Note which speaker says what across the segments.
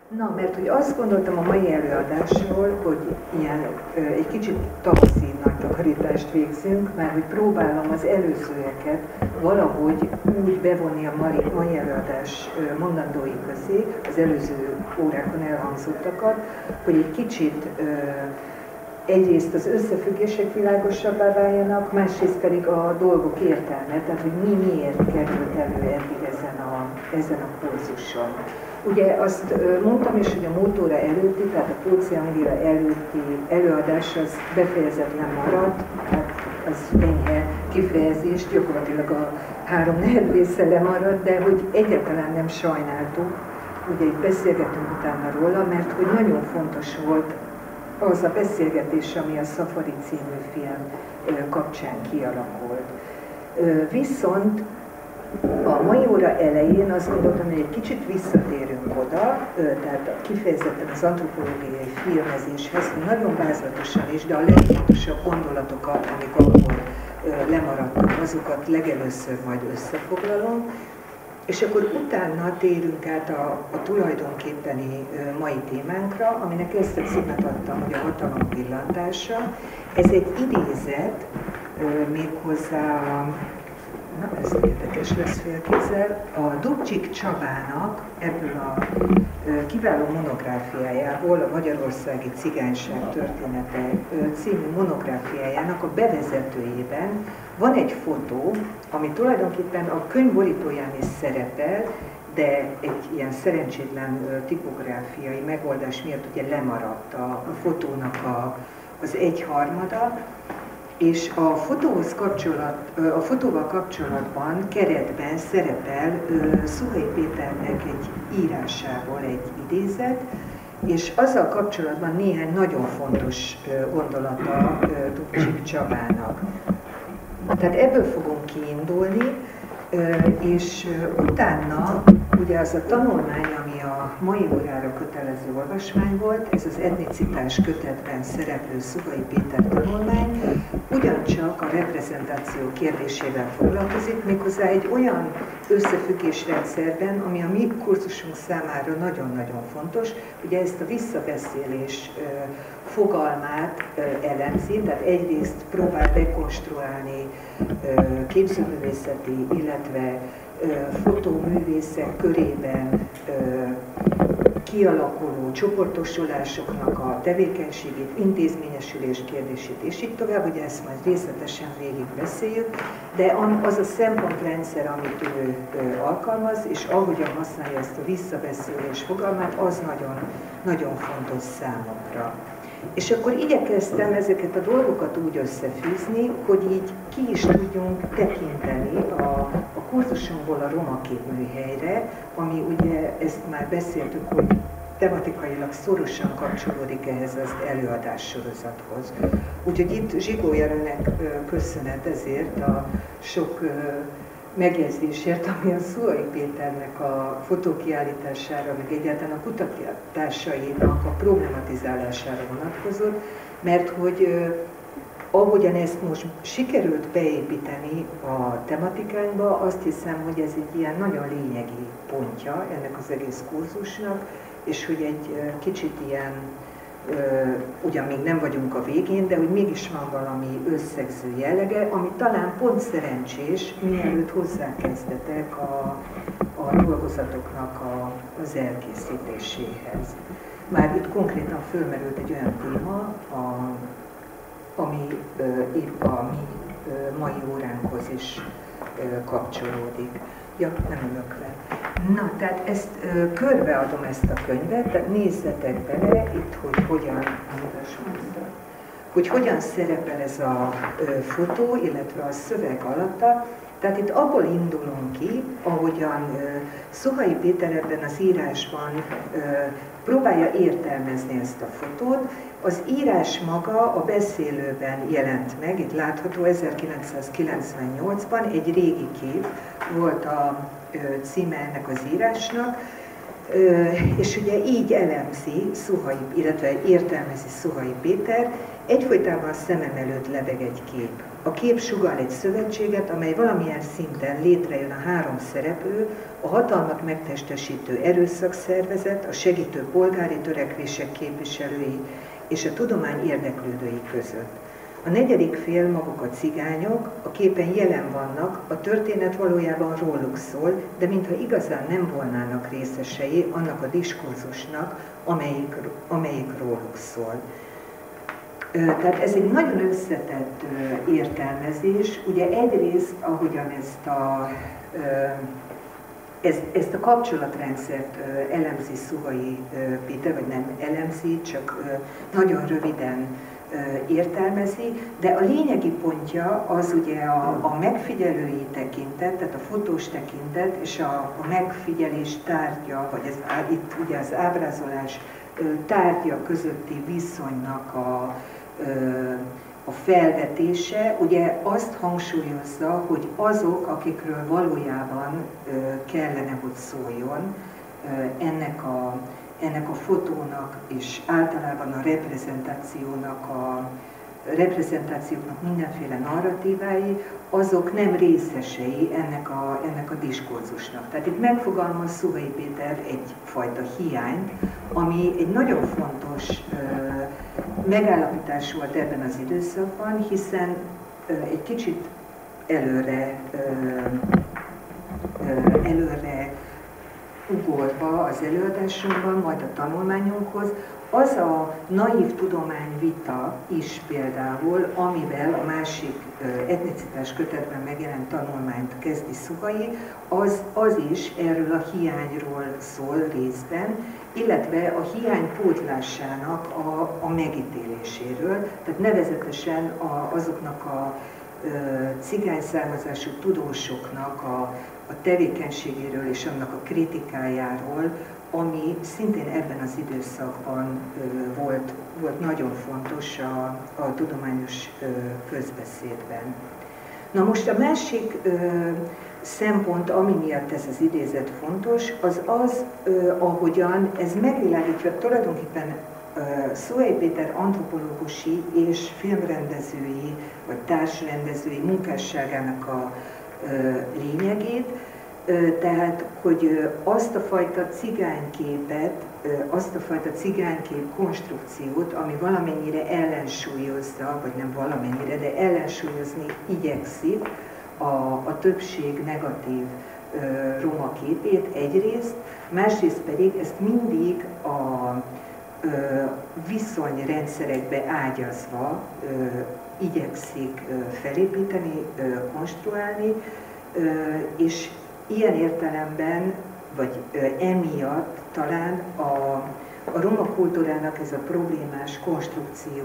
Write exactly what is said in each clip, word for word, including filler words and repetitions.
Speaker 1: Na, mert hogy azt gondoltam a mai előadásról, hogy ilyen egy kicsit tavaszi nagy takarítást végzünk, mert hogy próbálom az előzőeket valahogy úgy bevonni a mai, mai előadás mondandói közé, az előző órákon elhangzottakat, hogy egy kicsit egyrészt az összefüggések világosabbá váljanak, másrészt pedig a dolgok értelme, tehát hogy mi miért került elő eddig ezen a, ezen a kurzuson. Ugye azt mondtam is, hogy a Mótóra előtti, tehát a Póci Angéla előtti előadás az befejezetlen maradt, hát az enyhe kifejezést, gyakorlatilag a három negyed része lemaradt, de hogy egyáltalán nem sajnáltuk, ugye itt beszélgetünk utána róla, mert hogy nagyon fontos volt az a beszélgetés, ami a Szafari című film kapcsán kialakult. Viszont a mai óra elején azt gondoltam, hogy egy kicsit visszatérünk oda, tehát kifejezetten az antropológiai filmezéshez, nagyon vázlatosan is, de a legfontosabb gondolatokat, amik akkor lemaradtak, azokat legelőször majd összefoglalom, és akkor utána térünk át a, a tulajdonképpeni mai témánkra, aminek ezt a címet adtam, hogy a hatalom pillantása. Ez egy idézet, méghozzá, na ez érdekes lesz félkézzel, a Dubcsik Csabának ebből a kiváló monográfiájából, a Magyarországi Cigányság története című monográfiájának a bevezetőjében van egy fotó, ami tulajdonképpen a könyv borítóján is szerepel, de egy ilyen szerencsétlen tipográfiai megoldás miatt ugye lemaradt a, a fotónak a, az egyharmada, és a fotóhoz kapcsolat, a fotóval kapcsolatban keretben szerepel Szuhely Péternek egy írásából egy idézet, és azzal kapcsolatban néhány nagyon fontos gondolata Dubcsik Csabának. Tehát ebből fogunk kiindulni, és utána ugye az a tanulmány, ami a mai órára kötelező olvasmány volt, ez az etnicitás kötetben szereplő Szuhely Péter tanulmány, ugyancsak a reprezentáció kérdésével foglalkozik, méghozzá egy olyan összefüggésrendszerben, ami a mi kurzusunk számára nagyon-nagyon fontos, ugye ezt a visszabeszélés fogalmát elemzi, tehát egyrészt próbál rekonstruálni képzőművészeti, illetve fotóművészek körében kialakuló csoportosulásoknak a tevékenységét, intézményesülés kérdését, és így tovább, ugye ezt majd részletesen végigbeszéljük, de az a szempontrendszer, amit ő alkalmaz, és ahogyan használja ezt a visszabeszélés fogalmát, az nagyon, nagyon fontos számomra. És akkor igyekeztem ezeket a dolgokat úgy összefűzni, hogy így ki is tudjunk tekinteni a, a kurzusomból a Roma képműhelyre, ami ugye, ezt már beszéltük, hogy tematikailag szorosan kapcsolódik ehhez az előadássorozathoz. Úgyhogy itt Zsigó Jenőnek köszönet ezért a sok megjegyzésért, ami a Szuhely Péternek a fotókiállítására, meg egyáltalán a kutatásainak a problematizálására vonatkozott, mert hogy eh, ahogyan ezt most sikerült beépíteni a tematikánkba, azt hiszem, hogy ez egy ilyen nagyon lényegi pontja ennek az egész kurzusnak, és hogy egy eh, kicsit ilyen, Uh, ugyan még nem vagyunk a végén, de hogy mégis van valami összegző jellege, ami talán pont szerencsés, mielőtt hozzákezdetek a, a dolgozatoknak a, az elkészítéséhez. Már itt konkrétan fölmerült egy olyan téma, a, ami uh, épp a mi uh, mai óránkhoz is uh, kapcsolódik. Ja, nem ülök le. Na, tehát ezt ö, körbeadom ezt a könyvet, tehát nézzetek bele itt, hogy hogyan, hogy hogyan szerepel ez a ö, fotó, illetve a szöveg alatta. Tehát itt abból indulunk ki, ahogyan ö, Szuhely Péter ebben az írásban ö, próbálja értelmezni ezt a fotót. Az írás maga a beszélőben jelent meg, itt látható ezerkilencszázkilencvennyolcban, egy régi kép volt a ö, címe ennek az írásnak. És ugye így elemzi Szuhai, illetve értelmezi Szuhai Péter, egyfolytában a szemem előtt lebeg egy kép. A kép sugall egy szövetséget, amely valamilyen szinten létrejön a három szereplő, a hatalmat megtestesítő erőszakszervezet, a segítő polgári törekvések képviselői és a tudomány érdeklődői között. A negyedik fél maguk a cigányok, a képen jelen vannak, a történet valójában róluk szól, de mintha igazán nem volnának részesei annak a diskurzusnak, amelyik, amelyik róluk szól. Tehát ez egy nagyon összetett értelmezés. Ugye egyrészt, ahogyan ezt a, ezt, ezt a kapcsolatrendszert elemzi Szuhai Péter, vagy nem elemzi, csak nagyon röviden értelmezi, de a lényegi pontja az ugye a, a megfigyelői tekintet, tehát a fotós tekintet és a, a megfigyelés tárgya, vagy ez, itt ugye az ábrázolás tárgya közötti viszonynak a, a felvetése, ugye azt hangsúlyozza, hogy azok, akikről valójában kellene, hogy szóljon ennek a ennek a fotónak és általában a reprezentációnak, a reprezentációknak mindenféle narratívái, azok nem részesei ennek a, ennek a diskurzusnak. Tehát itt megfogalmaz Szuhai Péter egyfajta hiányt, ami egy nagyon fontos ö, megállapítás volt ebben az időszakban, hiszen ö, egy kicsit előre, ö, ö, előre ugorva az előadásunkban, majd a tanulmányunkhoz, az a naív tudományvita is például, amivel a másik etnicitás kötetben megjelent tanulmányt kezdi Szuhai, az, az is erről a hiányról szól részben, illetve a hiány pótlásának a, a megítéléséről, tehát nevezetesen a, azoknak a cigány származású tudósoknak a, a tevékenységéről és annak a kritikájáról, ami szintén ebben az időszakban ö, volt, volt nagyon fontos a, a tudományos ö, közbeszédben. Na most a másik ö, szempont, ami miatt ez az idézet fontos, az az, ö, ahogyan ez megvilágítja tulajdonképpen Szuhai Péter antropológusi és filmrendezői vagy társrendezői munkásságának a lényegét, tehát, hogy azt a fajta cigányképet, azt a fajta cigánykép konstrukciót, ami valamennyire ellensúlyozza, vagy nem valamennyire, de ellensúlyozni igyekszik a, a többség negatív roma képét egyrészt, másrészt pedig ezt mindig a viszonyrendszerekbe ágyazva igyekszik felépíteni, konstruálni, és ilyen értelemben, vagy emiatt talán a, a roma kultúrának ez a problémás konstrukció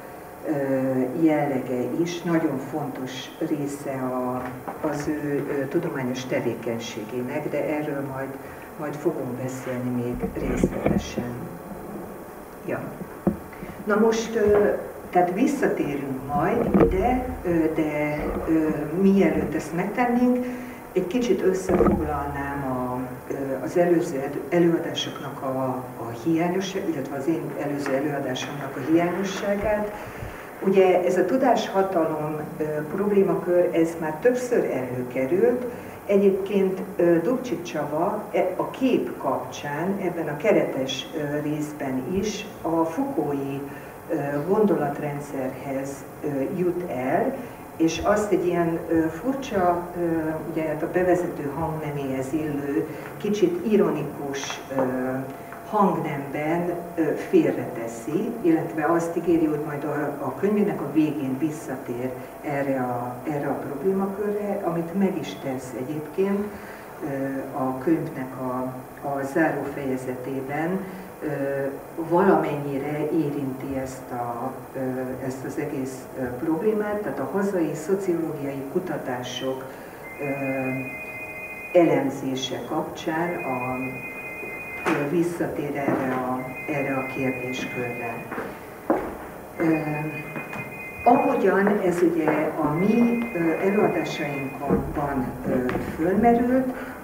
Speaker 1: jellege is nagyon fontos része a, az ő tudományos tevékenységének, de erről majd, majd fogunk beszélni még részletesen. Ja. Na most, tehát visszatérünk majd ide, de mielőtt ezt megtennénk, egy kicsit összefoglalnám a, az előző előadásoknak a, a hiányosságát, illetve az én előző előadásomnak a hiányosságát. Ugye ez a tudáshatalom problémakör, ez már többször előkerült. Egyébként Dubcsik Csaba a kép kapcsán, ebben a keretes részben is a Foucault-i gondolatrendszerhez jut el, és azt egy ilyen furcsa, ugye hát a bevezető hangneméhez illő, kicsit ironikus hangnemben félreteszi, illetve azt ígéri, hogy majd a, a könyvének a végén visszatér erre a, erre a problémakörre, amit meg is tesz egyébként a könyvnek a, a záró fejezetében, valamennyire érinti ezt, a, ezt az egész problémát, tehát a hazai szociológiai kutatások elemzése kapcsán a, visszatér erre a, erre a kérdéskörre. Ahogyan ez ugye a mi előadásainkban fölmerült,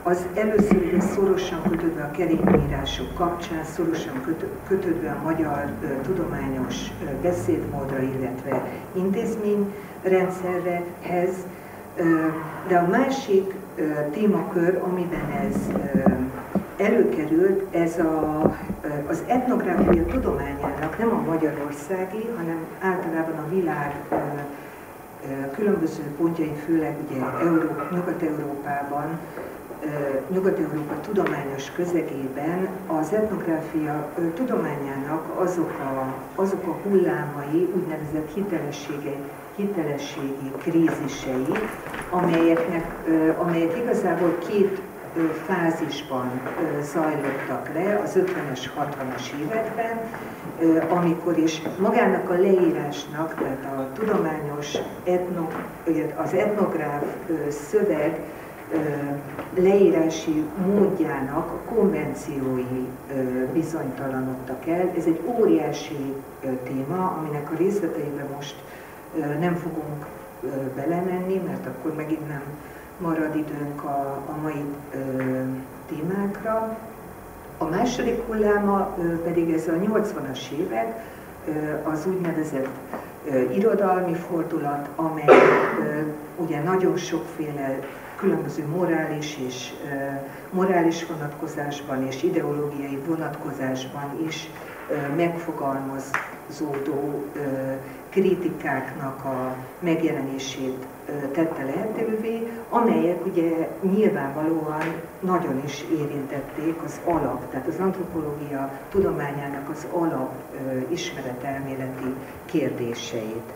Speaker 1: az először ugye szorosan kötődve a kerékmírások kapcsán, szorosan kötődve a magyar tudományos beszédmódra, illetve intézményrendszerrehez, de a másik témakör, amiben ez előkerült, ez a, az etnográfia tudományának nem a magyarországi, hanem általában a világ különböző pontjain, főleg ugye Európa, Nyugat-Európában, Nyugat-Európa tudományos közegében az etnográfia tudományának azok a, azok a hullámai, úgynevezett hitelessége, hitelességi krízisei, amelyeknek, amelyek igazából két fázisban zajlottak le az ötvenes, hatvanas években, amikor is magának a leírásnak, tehát a tudományos etno, az etnográf szöveg leírási módjának a konvenciói bizonytalanodtak el. Ez egy óriási téma, aminek a részleteibe most nem fogunk belemenni, mert akkor megint nem marad időnk a, a mai ö, témákra. A második hulláma ö, pedig ez a nyolcvanas évek, ö, az úgynevezett ö, irodalmi fordulat, amely ö, ugye nagyon sokféle különböző morális és ö, morális vonatkozásban és ideológiai vonatkozásban is ö, megfogalmazódó ö, kritikáknak a megjelenését tette lehetővé, amelyek ugye nyilvánvalóan nagyon is érintették az alap, tehát az antropológia tudományának az alap ismeretelméleti kérdéseit.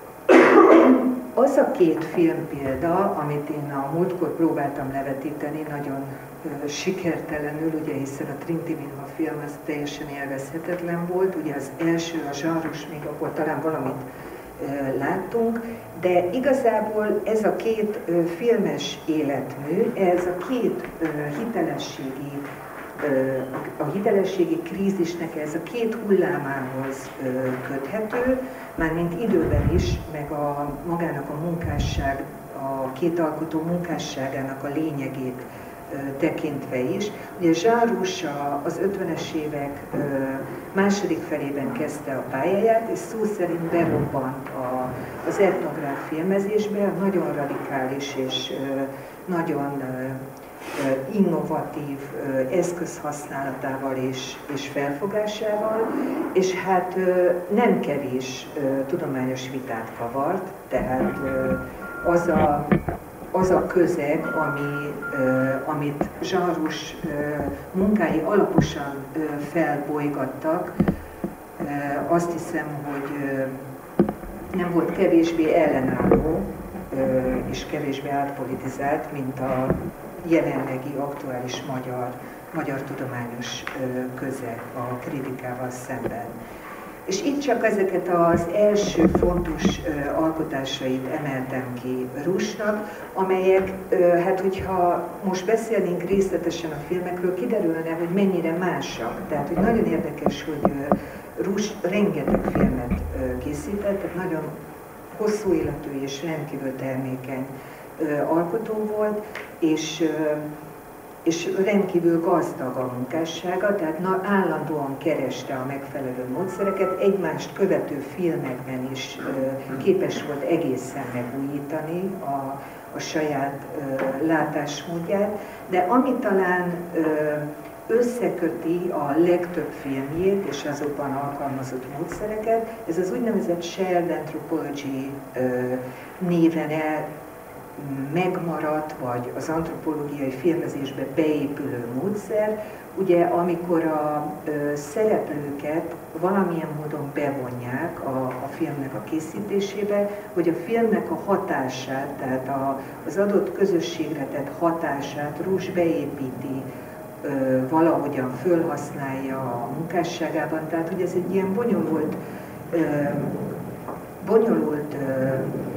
Speaker 1: Az a két filmpélda, amit én a múltkor próbáltam levetíteni, nagyon sikertelenül, ugye hiszen a Trinity Minha film az teljesen élvezhetetlen volt, ugye az első, a zsáros, még akkor talán valamit láttunk, de igazából ez a két filmes életmű, ez a két hitelességi, a hitelességi krízisnek ez a két hullámához köthető, mármint időben is, meg a, magának a munkásság, a két alkotó munkásságának a lényegét tekintve is. Ugye Zsárus az ötvenes évek második felében kezdte a pályáját, és szó szerint berobbant az etnográf filmezésbe, nagyon radikális és nagyon innovatív eszközhasználatával és, és felfogásával, és hát nem kevés tudományos vitát kavart, tehát az a az a közeg, ami, amit Zsárus munkái alaposan felbolygattak, azt hiszem, hogy nem volt kevésbé ellenálló és kevésbé átpolitizált, mint a jelenlegi aktuális magyar, magyar tudományos közeg a kritikával szemben. És itt csak ezeket az első fontos uh, alkotásait emeltem ki Rusnak, amelyek, uh, hát hogyha most beszélnénk részletesen a filmekről, kiderülne, hogy mennyire másak. Tehát, hogy nagyon érdekes, hogy uh, Rus rengeteg filmet uh, készített, tehát nagyon hosszú életű és rendkívül termékeny uh, alkotó volt, és uh, és rendkívül gazdag a munkássága, tehát állandóan kereste a megfelelő módszereket, egymást követő filmekben is képes volt egészen megújítani a, a saját látásmódját, de ami talán összeköti a legtöbb filmjét és azokban alkalmazott módszereket, ez az úgynevezett shared anthropology néven el megmaradt, vagy az antropológiai filmezésbe beépülő módszer, ugye amikor a ö, szereplőket valamilyen módon bevonják a, a filmnek a készítésébe, hogy a filmnek a hatását, tehát a, az adott közösségre tett hatását Rus beépíti, ö, valahogyan fölhasználja a munkásságában, tehát hogy ez egy ilyen bonyolult, ö, bonyolult ö,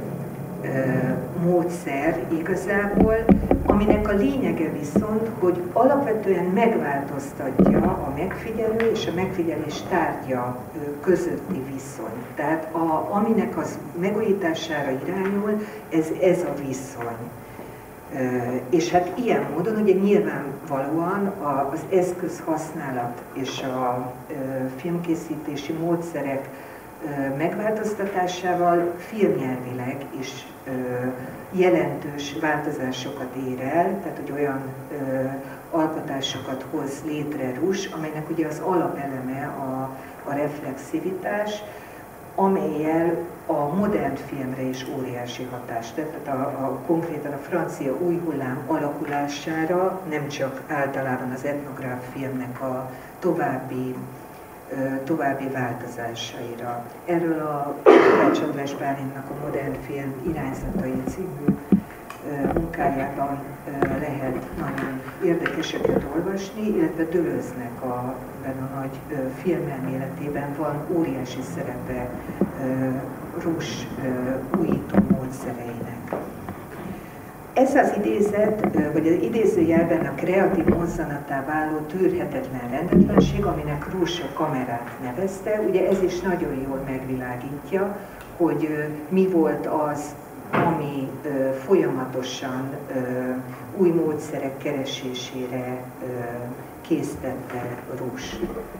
Speaker 1: módszer igazából, aminek a lényege viszont, hogy alapvetően megváltoztatja a megfigyelő és a megfigyelés tárgya közötti viszony. Tehát a, aminek az megújítására irányul, ez, ez a viszony. És hát ilyen módon ugye nyilvánvalóan az eszköz használat és a filmkészítési módszerek megváltoztatásával filmnyelvileg is jelentős változásokat ér el, tehát hogy olyan alkotásokat hoz létre Russ, amelynek ugye az alapeleme a, a reflexivitás, amellyel a modern filmre is óriási hatást tett, tehát a, a, konkrétan a francia új hullám alakulására, nem csak általában az etnográf filmnek a további, további változásaira. Erről a Kovács András Bálintnak a Modern Film irányzatai című munkájában lehet nagyon érdekeseket olvasni, illetve Deleuze-nek a, a nagy filmelméletében van óriási szerepe Russ újító módszereinek. Ez az idézet, vagy az idézőjelben a kreatív mozzanatá váló tűrhetetlen rendetlenség, aminek Russ a kamerát nevezte, ugye ez is nagyon jól megvilágítja, hogy mi volt az, ami ö, folyamatosan ö, új módszerek keresésére ö, késztette Russ.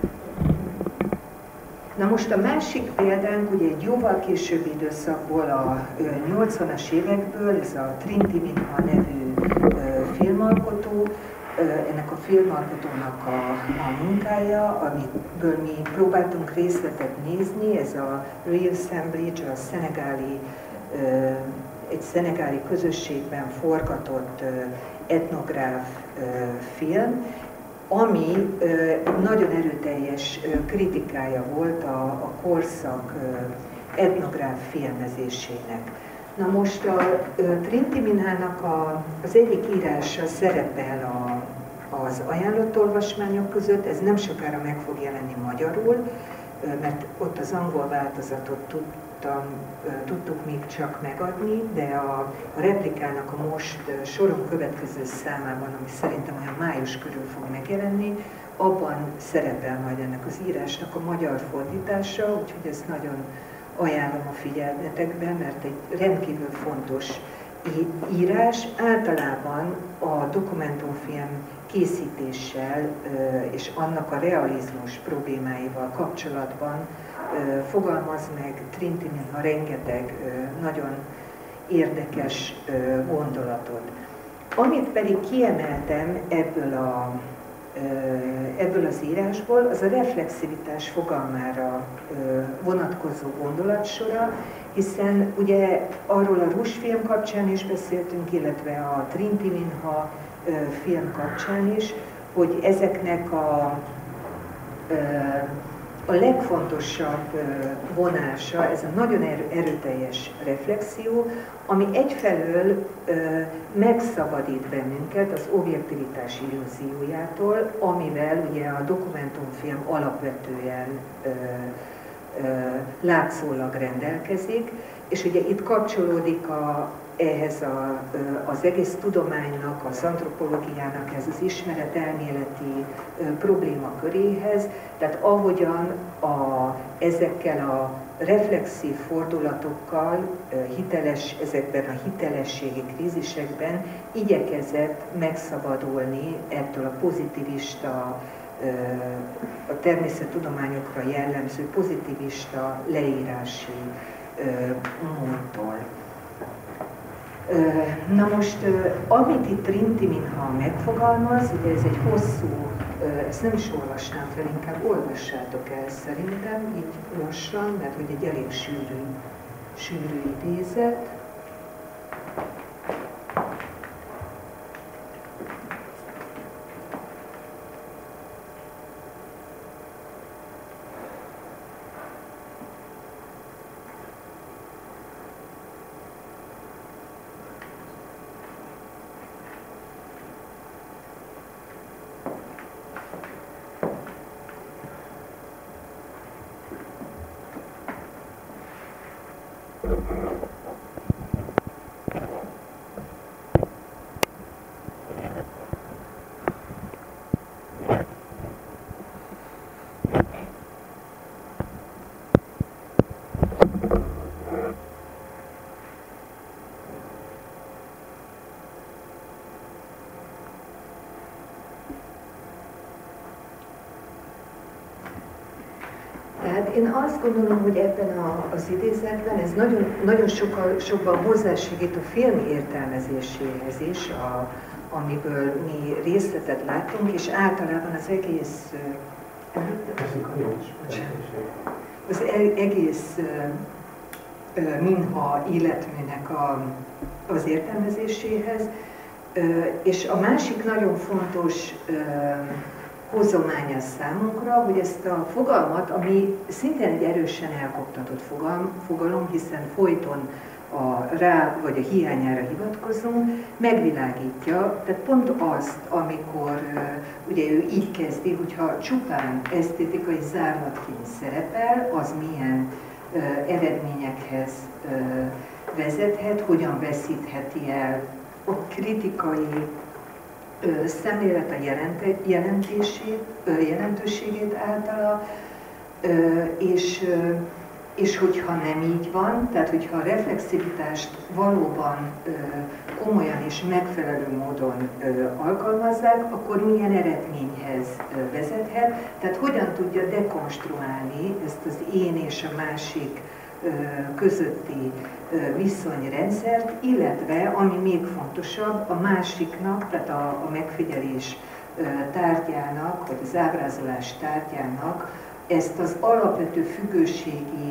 Speaker 1: Na most a másik példánk ugye egy jóval későbbi időszakból, a nyolcvanas évekből, ez a Trinti Minha nevű ö, filmalkotó, ö, ennek a filmalkotónak a, a munkája, amiből mi próbáltunk részletet nézni, ez a Real Assemblage, a szenegáli egy szenegáli közösségben forgatott etnográf film, ami nagyon erőteljes kritikája volt a, a korszak etnográf filmezésének. Na most a Trinti Minhának a, az egyik írása szerepel a, az ajánlott olvasmányok között, ez nem sokára meg fog jelenni magyarul, mert ott az angol változatot tud tudtuk még csak megadni, de a, a replikának a most soron következő számában, ami szerintem olyan május körül fog megjelenni, abban szerepel majd ennek az írásnak a magyar fordítása, úgyhogy ezt nagyon ajánlom a figyelmetekbe, mert egy rendkívül fontos írás. Általában a dokumentumfilm készítéssel és annak a realizmus problémáival kapcsolatban fogalmaz meg Trinti Minha rengeteg nagyon érdekes gondolatot. Amit pedig kiemeltem ebből, a, ebből az írásból, az a reflexivitás fogalmára vonatkozó gondolatsora, hiszen ugye arról a Russ film kapcsán is beszéltünk, illetve a Trinti Minha film kapcsán is, hogy ezeknek a A legfontosabb vonása, ez a nagyon erőteljes reflexió, ami egyfelől megszabadít bennünket az objektivitás illúziójától, amivel ugye a dokumentumfilm alapvetően látszólag rendelkezik, és ugye itt kapcsolódik a, ehhez a, az egész tudománynak, az antropológiának, ez az ismeretelméleti problémaköréhez, tehát ahogyan a, ezekkel a reflexív fordulatokkal, hiteles, ezekben a hitelességi krízisekben igyekezett megszabadulni ettől a pozitivista, a természettudományokra jellemző pozitivista leírási módtól. Na most, amit itt Trinti Minha megfogalmaz, ugye ez egy hosszú, ezt nem is olvasnám fel, inkább olvassátok el szerintem, így lassan, mert hogy egy elég sűrű, sűrű idézet. Hát én azt gondolom, hogy ebben a, az idézetben ez nagyon, nagyon sokkal, sokban hozzásegít a film értelmezéséhez is, a, amiből mi részletet látunk, és általában az egész az egész minha életműnek a, az értelmezéséhez. És a másik nagyon fontos hozománya számunkra, hogy ezt a fogalmat, ami szintén egy erősen elkoptatott fogalom, fogalom hiszen folyton a rá vagy a hiányára hivatkozunk, megvilágítja, tehát pont azt, amikor ugye ő így kezdi, hogyha csupán esztétikai zárlatként szerepel, az milyen eredményekhez vezethet, hogyan veszítheti el a kritikai szemlélet a jelentését, jelentőségét általa, és, és hogyha nem így van, tehát hogyha a reflexivitást valóban komolyan és megfelelő módon alkalmazzák, akkor milyen eredményhez vezethet, tehát hogyan tudja dekonstruálni ezt az én és a másik közötti viszonyrendszert, illetve, ami még fontosabb, a másiknak, tehát a, a megfigyelés tárgyának, vagy az ábrázolás tárgyának ezt az alapvető függőségi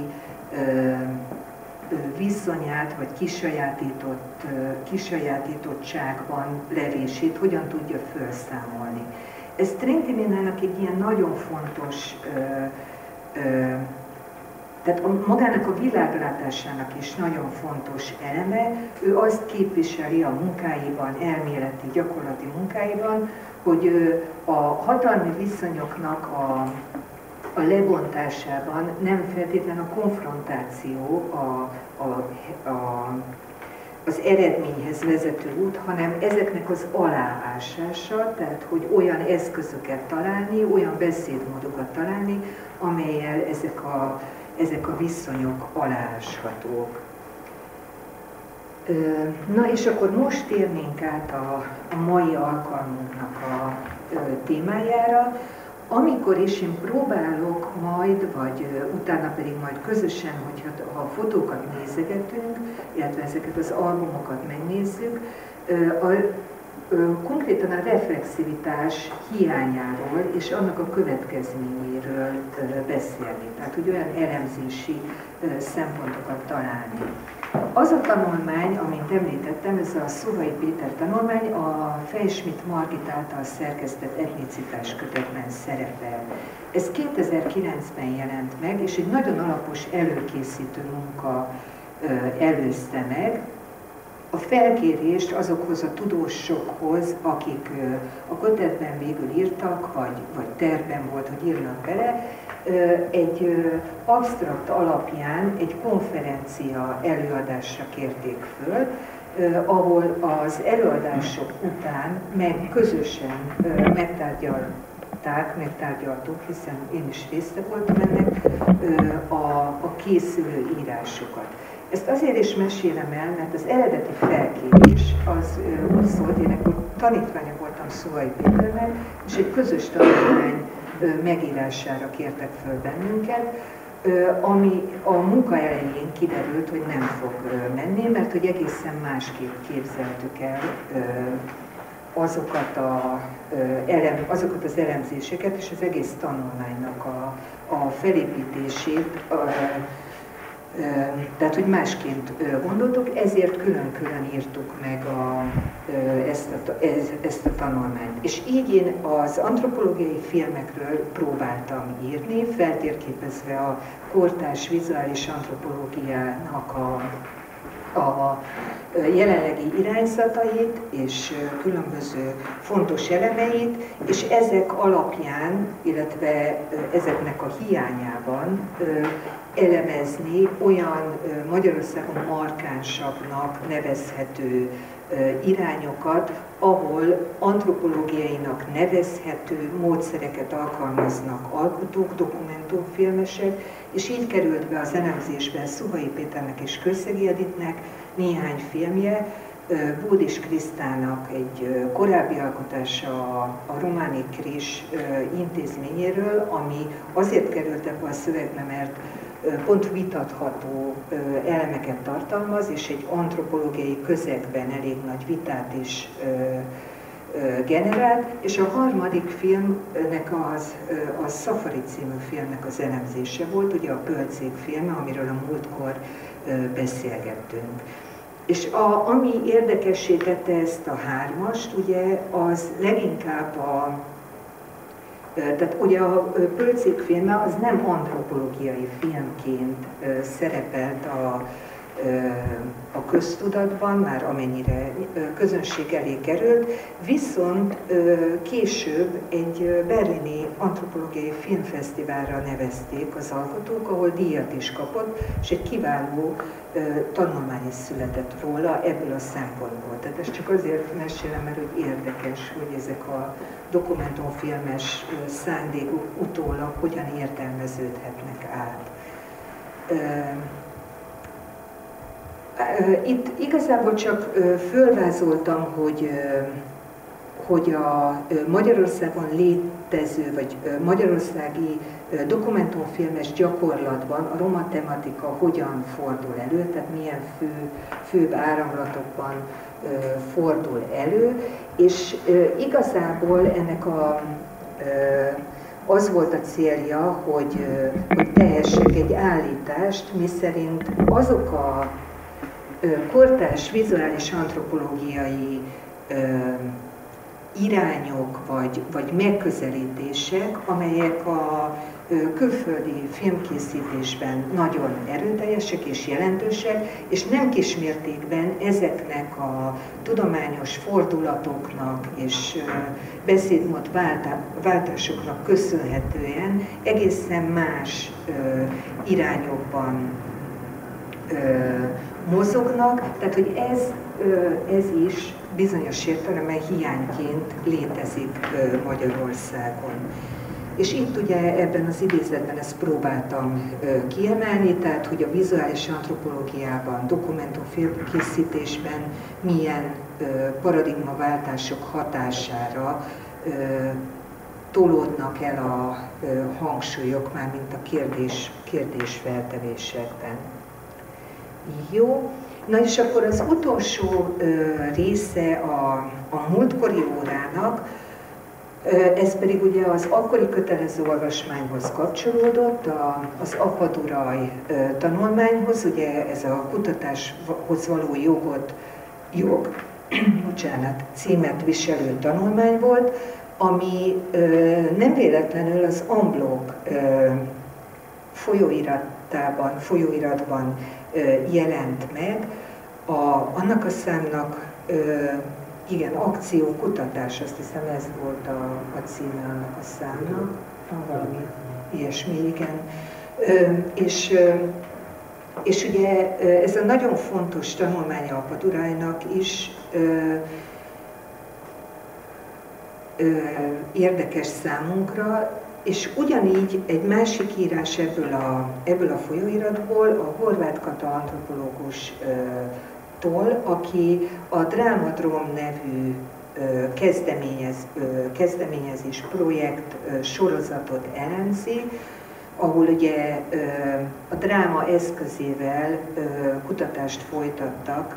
Speaker 1: viszonyát, vagy kisajátított, kisajátítottságban levését hogyan tudja felszámolni. Ez Trentin-nak egy ilyen nagyon fontos, tehát a, magának a világlátásának is nagyon fontos eleme, ő azt képviseli a munkáiban, elméleti, gyakorlati munkáiban, hogy a hatalmi viszonyoknak a, a lebontásában nem feltétlenül a konfrontáció a, a, a, az eredményhez vezető út, hanem ezeknek az aláásása, tehát hogy olyan eszközöket találni, olyan beszédmódokat találni, amellyel ezek a ezek a viszonyok aláshatók. Na és akkor most térnénk át a, a mai alkalmunknak a témájára, amikor is én próbálok majd, vagy utána pedig majd közösen, hogyha ha a fotókat nézegetünk, illetve ezeket az albumokat megnézzük, a, konkrétan a reflexivitás hiányáról és annak a következményéről beszélni, tehát hogy olyan elemzési szempontokat találni. Az a tanulmány, amint említettem, ez a Szuhai Péter tanulmány, a Fejsmit Margit által szerkesztett etnicitás kötetben szerepel. Ez kétezer-kilencben jelent meg, és egy nagyon alapos előkészítő munka előzte meg, a felkérést azokhoz a tudósokhoz, akik a kötetben végül írtak, vagy, vagy tervben volt, hogy írnak bele, egy absztrakt alapján egy konferencia előadásra kérték föl, ahol az előadások után meg közösen megtárgyalták, megtárgyaltuk, hiszen én is részt voltam ennek, a, a készülő írásokat. Ezt azért is mesélem el, mert az eredeti felkérés az úgy szólt, én akkor tanítványa voltam Szuhai Péternek, és egy közös tanulmány megírására kértek föl bennünket, ami a munka elején kiderült, hogy nem fog menni, mert hogy egészen másképp képzeltük el azokat, a, azokat az elemzéseket és az egész tanulmánynak a, a felépítését, a, tehát, hogy másként gondoltuk, ezért külön-külön írtuk meg a, ezt, a, ez, ezt a tanulmányt. És így én az antropológiai filmekről próbáltam írni, feltérképezve a kortárs vizuális antropológiának a, a jelenlegi irányzatait és különböző fontos elemeit, és ezek alapján, illetve ezeknek a hiányában elemezni olyan Magyarországon markánsabbnak nevezhető irányokat, ahol antropológiainak nevezhető módszereket alkalmaznak alkotók, dokumentumfilmesek, és így került be az elemzésben Szuhai Péternek és Kőszegi Editnek néhány filmje, Bódis Krisztának egy korábbi alkotása a Románi Kris intézményéről, ami azért került ebbe a szövegbe, mert pont vitatható elemeket tartalmaz, és egy antropológiai közegben elég nagy vitát is generált, és a harmadik filmnek az, a Szafari című filmnek az elemzése volt, ugye a Pölcék filme, amiről a múltkor beszélgettünk. És a, ami érdekessé tette ezt a hármast, ugye az leginkább a, tehát ugye a Pölcék filme az nem antropológiai filmként szerepelt a, a köztudatban, már amennyire közönség elé került, viszont később egy berlini antropológiai filmfesztiválra nevezték az alkotók, ahol díjat is kapott, és egy kiváló tanulmány is született róla ebből a szempontból. Tehát ezt csak azért mesélem, mert hogy érdekes, hogy ezek a dokumentumfilmes szándékok utólag hogyan értelmeződhetnek át. Itt igazából csak fölvázoltam, hogy, hogy a Magyarországon létező, vagy magyarországi dokumentumfilmes gyakorlatban a roma tematika hogyan fordul elő, tehát milyen fő, főbb áramlatokban fordul elő, és igazából ennek a, az volt a célja, hogy, hogy tehessek egy állítást, miszerint azok a kortárs vizuális antropológiai ö, irányok vagy, vagy megközelítések, amelyek a ö, külföldi filmkészítésben nagyon erőteljesek és jelentősek, és nem kismértékben ezeknek a tudományos fordulatoknak és ö, beszédmód váltásoknak köszönhetően egészen más ö, irányokban ö, mozognak, tehát hogy ez, ez is bizonyos értelemben hiányként létezik Magyarországon. És itt ugye ebben az idézetben ezt próbáltam kiemelni, tehát hogy a vizuális antropológiában, dokumentumfilmkészítésben milyen paradigmaváltások hatására tolódnak el a hangsúlyok, mármint a kérdés, kérdésfeltevésekben. Jó, na és akkor az utolsó ö, része a, a múltkori órának, ö, ez pedig ugye az akkori kötelező olvasmányhoz kapcsolódott, a, az Apaduraj ö, tanulmányhoz, ugye ez a kutatáshoz való jogot, jog, bocsánat, címet viselő tanulmány volt, ami ö, nem véletlenül az Amblok ö, folyóiratában, folyóiratban jelent meg. A, annak a számnak, ö, igen, akció, kutatás, azt hiszem ez volt a, a címe annak a számnak, valami ilyesmi, igen. Ö, és, ö, és ugye ez a nagyon fontos tanulmánya Apadurajnak is ö, ö, érdekes számunkra, és ugyanígy egy másik írás ebből a, ebből a folyóiratból, a Horváth Kata antropológustól, aki a Drámadrom nevű kezdeményez, kezdeményezés projekt sorozatot elemzi, ahol ugye a dráma eszközével kutatást folytattak,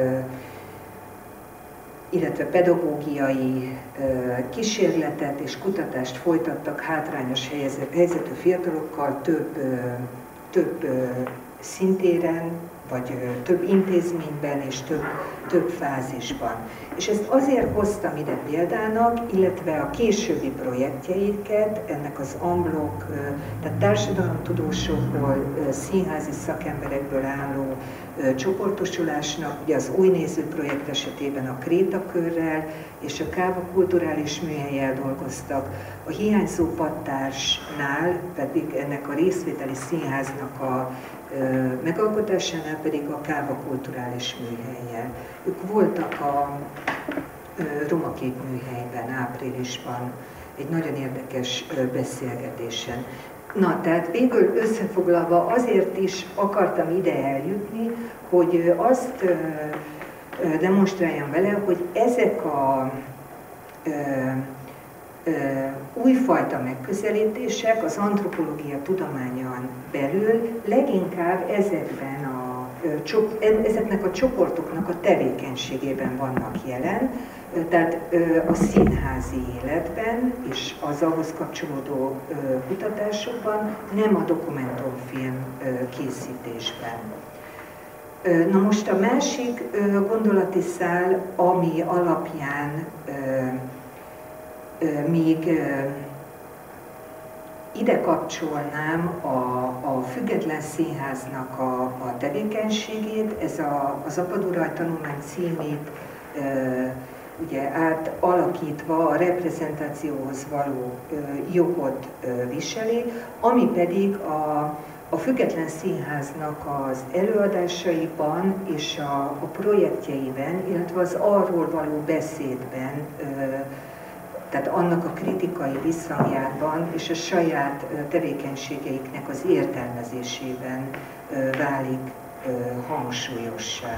Speaker 1: illetve pedagógiai kísérletet és kutatást folytattak hátrányos helyzetű fiatalokkal több, több szintéren, vagy több intézményben és több, több fázisban. És ezt azért hoztam ide példának, illetve a későbbi projektjeiket, ennek az Amblok, tehát társadalomtudósokból, színházi szakemberekből álló csoportosulásnak, ugye az Új Néző projekt esetében a Krétakörrel és a Káva kulturális műhellyel dolgoztak, a Hiányzó padtársnál pedig ennek a részvételi színháznak a megalkotásánál pedig a Káva kulturális műhellyel. Ők voltak a Roma Képműhelyben áprilisban egy nagyon érdekes beszélgetésen. Na, tehát végül összefoglalva azért is akartam ide eljutni, hogy azt demonstráljam vele, hogy ezek a ö, ö, újfajta megközelítések az antropológia tudományán belül leginkább ezekben a, ö, ezeknek a csoportoknak a tevékenységében vannak jelen, tehát a színházi életben és az ahhoz kapcsolódó kutatásokban, nem a dokumentumfilm készítésben. Na most a másik gondolati szál, ami alapján még ide kapcsolnám a, a Független Színháznak a, a tevékenységét, ez a, az Apaduraj tanulmány címét ugye átalakítva a reprezentációhoz való ö, jogot ö, viseli, ami pedig a, a Független Színháznak az előadásaiban és a, a projektjeiben, illetve az arról való beszédben, ö, tehát annak a kritikai visszhangjában és a saját ö, tevékenységeiknek az értelmezésében ö, válik ö, hangsúlyossá.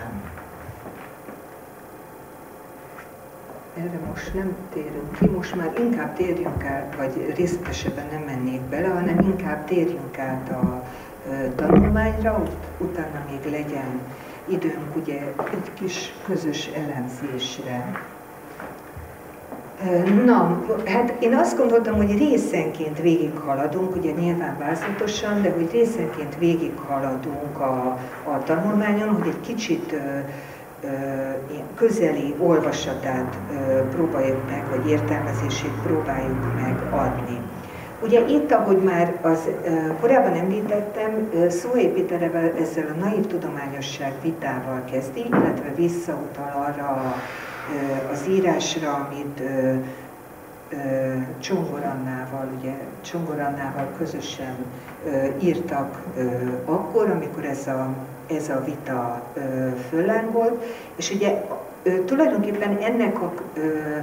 Speaker 1: Erre most nem térünk ki, most már inkább térjünk át, vagy részletesebben nem mennék bele, hanem inkább térjünk át a e, tanulmányra, ut utána még legyen időnk ugye egy kis közös elemzésre. E, na, hát én azt gondoltam, hogy részenként végighaladunk, ugye nyilván vázlatosan, de hogy részenként végighaladunk a, a tanulmányon, hogy egy kicsit e, közeli olvasatát próbáljuk meg, vagy értelmezését próbáljuk meg adni. Ugye itt, ahogy már az korábban említettem, Szohai Péter ezzel a naív tudományosság vitával kezdi, illetve visszautal arra az írásra, amit Csongor Annával, ugye Csongor Annával közösen írtak akkor, amikor ez a ez a vita ö, föllángolt, és ugye ö, tulajdonképpen ennek a ö,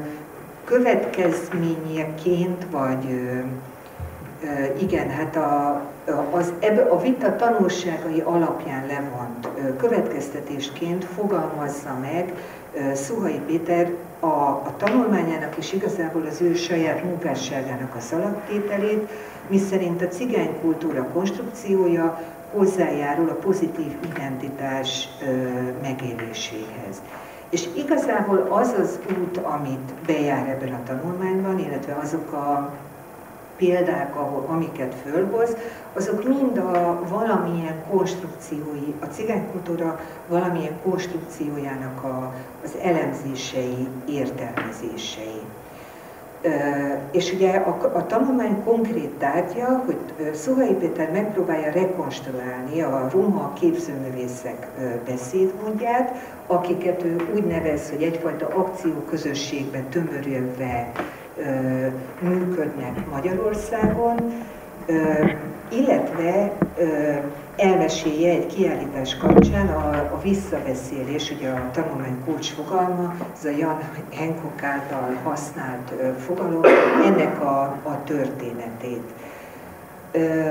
Speaker 1: következményeként, vagy ö, ö, igen, hát a, az, ebbe a vita tanulságai alapján levont ö, következtetésként fogalmazza meg ö, Szohai Péter a, a tanulmányának és igazából az ő saját munkásságának az alaptételét, miszerint a cigánykultúra konstrukciója hozzájárul a pozitív identitás ö, megéléséhez. És igazából az az út, amit bejár ebben a tanulmányban, illetve azok a példák, ahol, amiket fölhoz, azok mind a valamilyen konstrukciói, a cigánykultúra valamilyen konstrukciójának a, az elemzései, értelmezései. Uh, és ugye a, a tanulmány konkrét tárgya, hogy uh, Szohai Péter megpróbálja rekonstruálni a roma képzőművészek uh, beszédmódját, akiket ő úgy nevez, hogy egyfajta akcióközösségben tömörülve uh, működnek Magyarországon, uh, illetve uh, elmesélje egy kiállítás kapcsán a, a visszabeszélés, ugye a tanulmány kulcsfogalma, ez a Jan Hancock által használt uh, fogalom, ennek a, a történetét. Uh,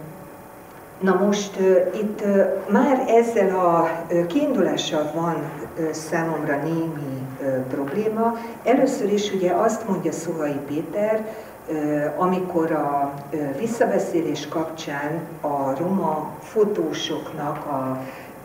Speaker 1: na most uh, itt uh, már ezzel a uh, kiindulással van uh, számomra némi uh, probléma. Először is ugye azt mondja Szohai Péter, amikor a visszabeszélés kapcsán a roma fotósoknak a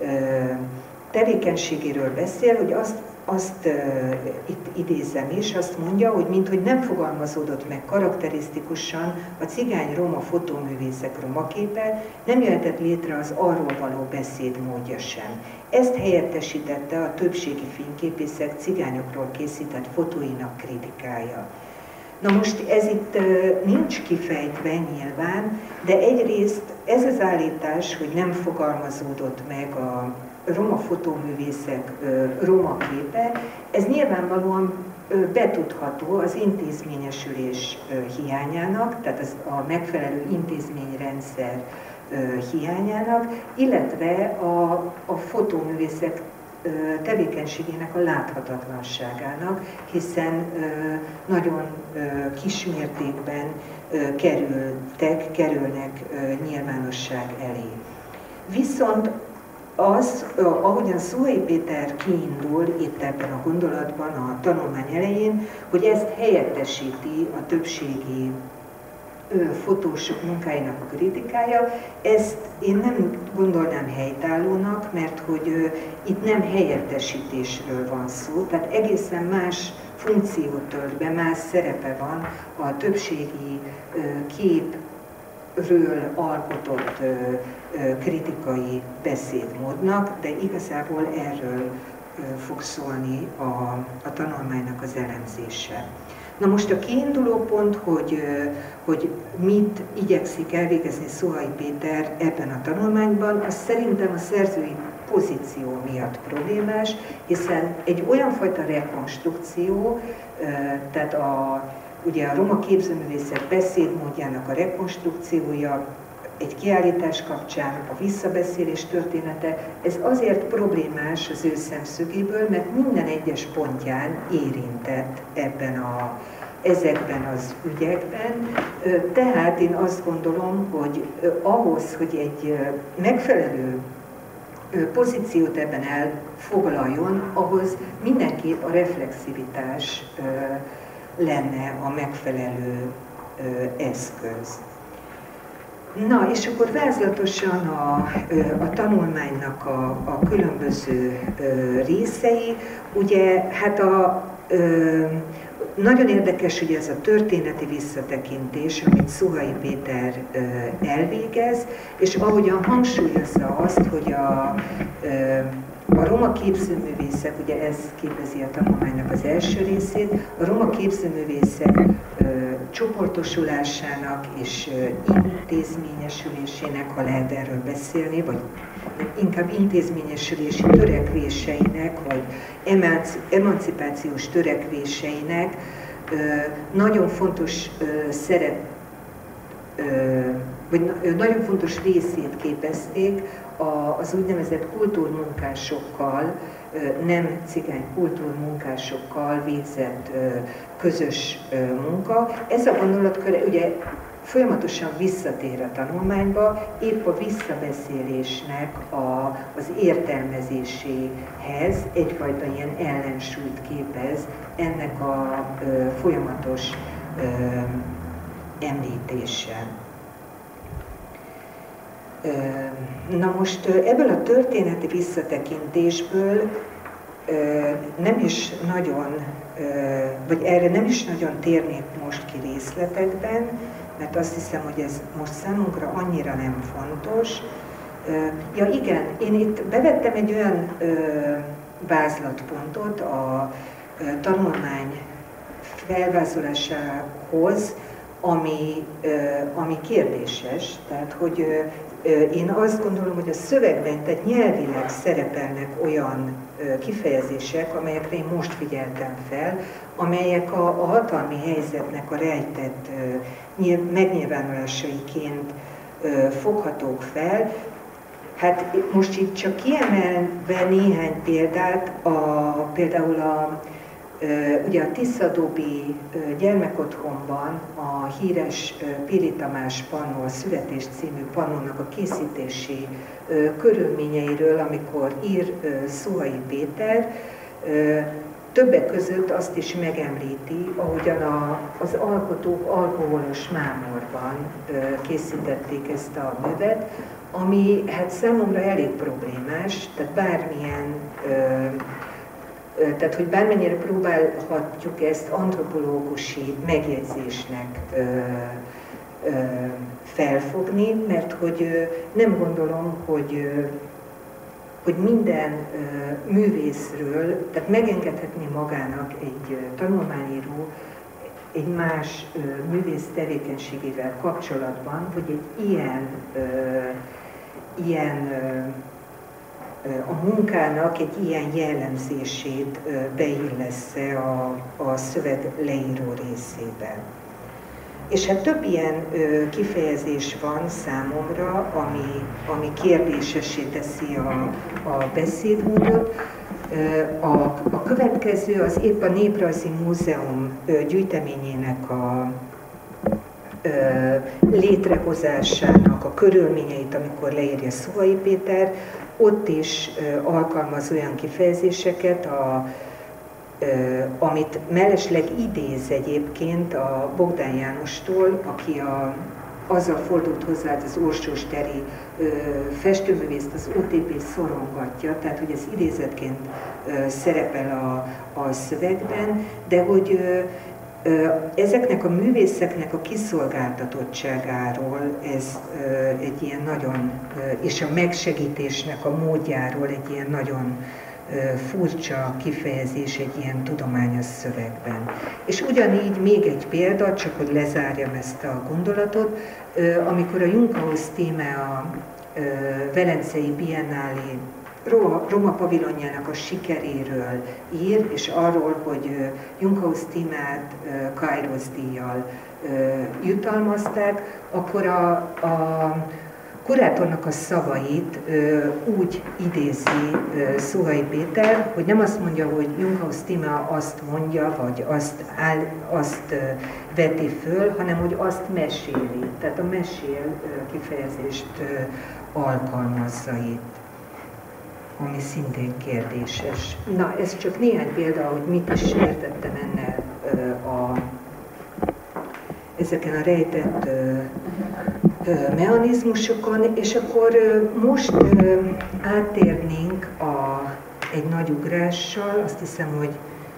Speaker 1: tevékenységéről beszél, hogy azt, azt itt idézem is, azt mondja, hogy minthogy nem fogalmazódott meg karakterisztikusan a cigány-roma fotóművészek roma képe, nem jöhetett létre az arról való beszédmódja sem. Ezt helyettesítette a többségi fényképészek cigányokról készített fotóinak kritikája. Na most ez itt nincs kifejtve nyilván, de egyrészt ez az állítás, hogy nem fogalmazódott meg a roma fotóművészek roma képe, ez nyilvánvalóan betudható az intézményesülés hiányának, tehát az a megfelelő intézményrendszer hiányának, illetve a, a fotóművészek tevékenységének a láthatatlanságának, hiszen nagyon kismértékben kerültek, kerülnek nyilvánosság elé. Viszont az, ahogyan Szuhai Péter kiindul itt ebben a gondolatban a tanulmány elején, hogy ezt helyettesíti a többségi fotósok munkáinak a kritikája, ezt én nem gondolnám helytállónak, mert hogy itt nem helyettesítésről van szó, tehát egészen más funkciót tölt be, más szerepe van a többségi képről alkotott kritikai beszédmódnak, de igazából erről fog szólni a, a tanulmánynak az elemzése. Na most a kiinduló pont, hogy, hogy mit igyekszik elvégezni Szuhai Péter ebben a tanulmányban, az szerintem a szerzői pozíció miatt problémás, hiszen egy olyan fajta rekonstrukció, tehát a, ugye a roma képzőművészet beszédmódjának a rekonstrukciója, egy kiállítás kapcsán a visszabeszélés története, ez azért problémás az ő szemszögéből, mert minden egyes pontján érintett ebben a, ezekben az ügyekben. Tehát én azt gondolom, hogy ahhoz, hogy egy megfelelő pozíciót ebben elfoglaljon, ahhoz mindenképp a reflexivitás lenne a megfelelő eszköz. Na, és akkor vázlatosan a, a tanulmánynak a, a különböző részei, ugye hát a, nagyon érdekes ugye ez a történeti visszatekintés, amit Szuhai Péter elvégez, és ahogyan hangsúlyozza azt, hogy a, a roma képzőművészek, ugye ez képezi a tanulmánynak az első részét, a roma képzőművészek csoportosulásának és intézményesülésének, ha lehet erről beszélni, vagy inkább intézményesülési törekvéseinek, vagy emancipációs törekvéseinek nagyon fontos szerep, vagy nagyon fontos részét képezték az úgynevezett kultúrmunkásokkal, nem cigány kultúrmunkásokkal végzett közös munka. Ez a gondolatkör ugye folyamatosan visszatér a tanulmányba, épp a visszabeszélésnek a, az értelmezéséhez egyfajta ilyen ellensúlyt képez ennek a ö, folyamatos ö, említése. Na most ebből a történeti visszatekintésből nem is nagyon, vagy erre nem is nagyon térnék most ki részletekben, mert azt hiszem, hogy ez most számunkra annyira nem fontos. Ja igen, én itt bevettem egy olyan vázlatpontot a tanulmány felvázolásához, ami, ami kérdéses, tehát hogy én azt gondolom, hogy a szövegben, tehát nyelvileg szerepelnek olyan kifejezések, amelyekre én most figyeltem fel, amelyek a, a hatalmi helyzetnek a rejtett megnyilvánulásaiként foghatók fel. Hát most itt csak kiemelve néhány példát, a, például a ugye a Tiszadobi gyermekotthonban a híres Piri Tamás pannó, a Születés című pannónak a készítési körülményeiről, amikor ír Szuhai Péter, többek között azt is megemlíti, ahogyan a, az alkotók alkoholos mámorban készítették ezt a művet, ami hát számomra elég problémás, tehát bármilyen Tehát, hogy bármennyire próbálhatjuk ezt antropológusi megjegyzésnek ö, ö, felfogni, mert hogy ö, nem gondolom, hogy, ö, hogy minden ö, művészről, tehát megengedhetni magának egy ö, tanulmányíró egy más ö, művész tevékenységével kapcsolatban, hogy egy ilyen, ö, ilyen ö, a munkának egy ilyen jellemzését beillessze a, a szöveg leíró részébe. És hát több ilyen kifejezés van számomra, ami, ami kérdésessé teszi a, a beszédmódot. A, a következő az épp a Néprajzi Múzeum gyűjteményének a létrehozásának a körülményeit, amikor leírja Szuhai Péter, ott is alkalmaz olyan kifejezéseket, a, amit mellesleg idéz egyébként a Bogdán Jánostól, aki a, azzal fordult hozzá, az Orsós Teri festőművészt az o té pé szorongatja, tehát hogy ez idézetként szerepel a, a szövegben, de hogy ezeknek a művészeknek a kiszolgáltatottságáról ez egy ilyen nagyon, és a megsegítésnek a módjáról egy ilyen nagyon furcsa kifejezés egy ilyen tudományos szövegben. És ugyanígy még egy példa, csak hogy lezárjam ezt a gondolatot, amikor a Junkhaus Theme a Velencei Biennálé Roma pavilonjának a sikeréről ír, és arról, hogy Junkhaus Themát Kairos díjjal jutalmazták, akkor a, a kurátornak a szavait úgy idézi Szuhai Péter, hogy nem azt mondja, hogy Junkhaus Theme azt mondja, vagy azt, áll, azt veti föl, hanem hogy azt meséli. Tehát a mesél kifejezést alkalmazza itt, ami szintén kérdéses. Na, ez csak néhány példa, hogy mit is értettem ennél a, ezeken a rejtett mechanizmusokon, és akkor most áttérnénk a, egy nagy ugrással, azt hiszem, hogy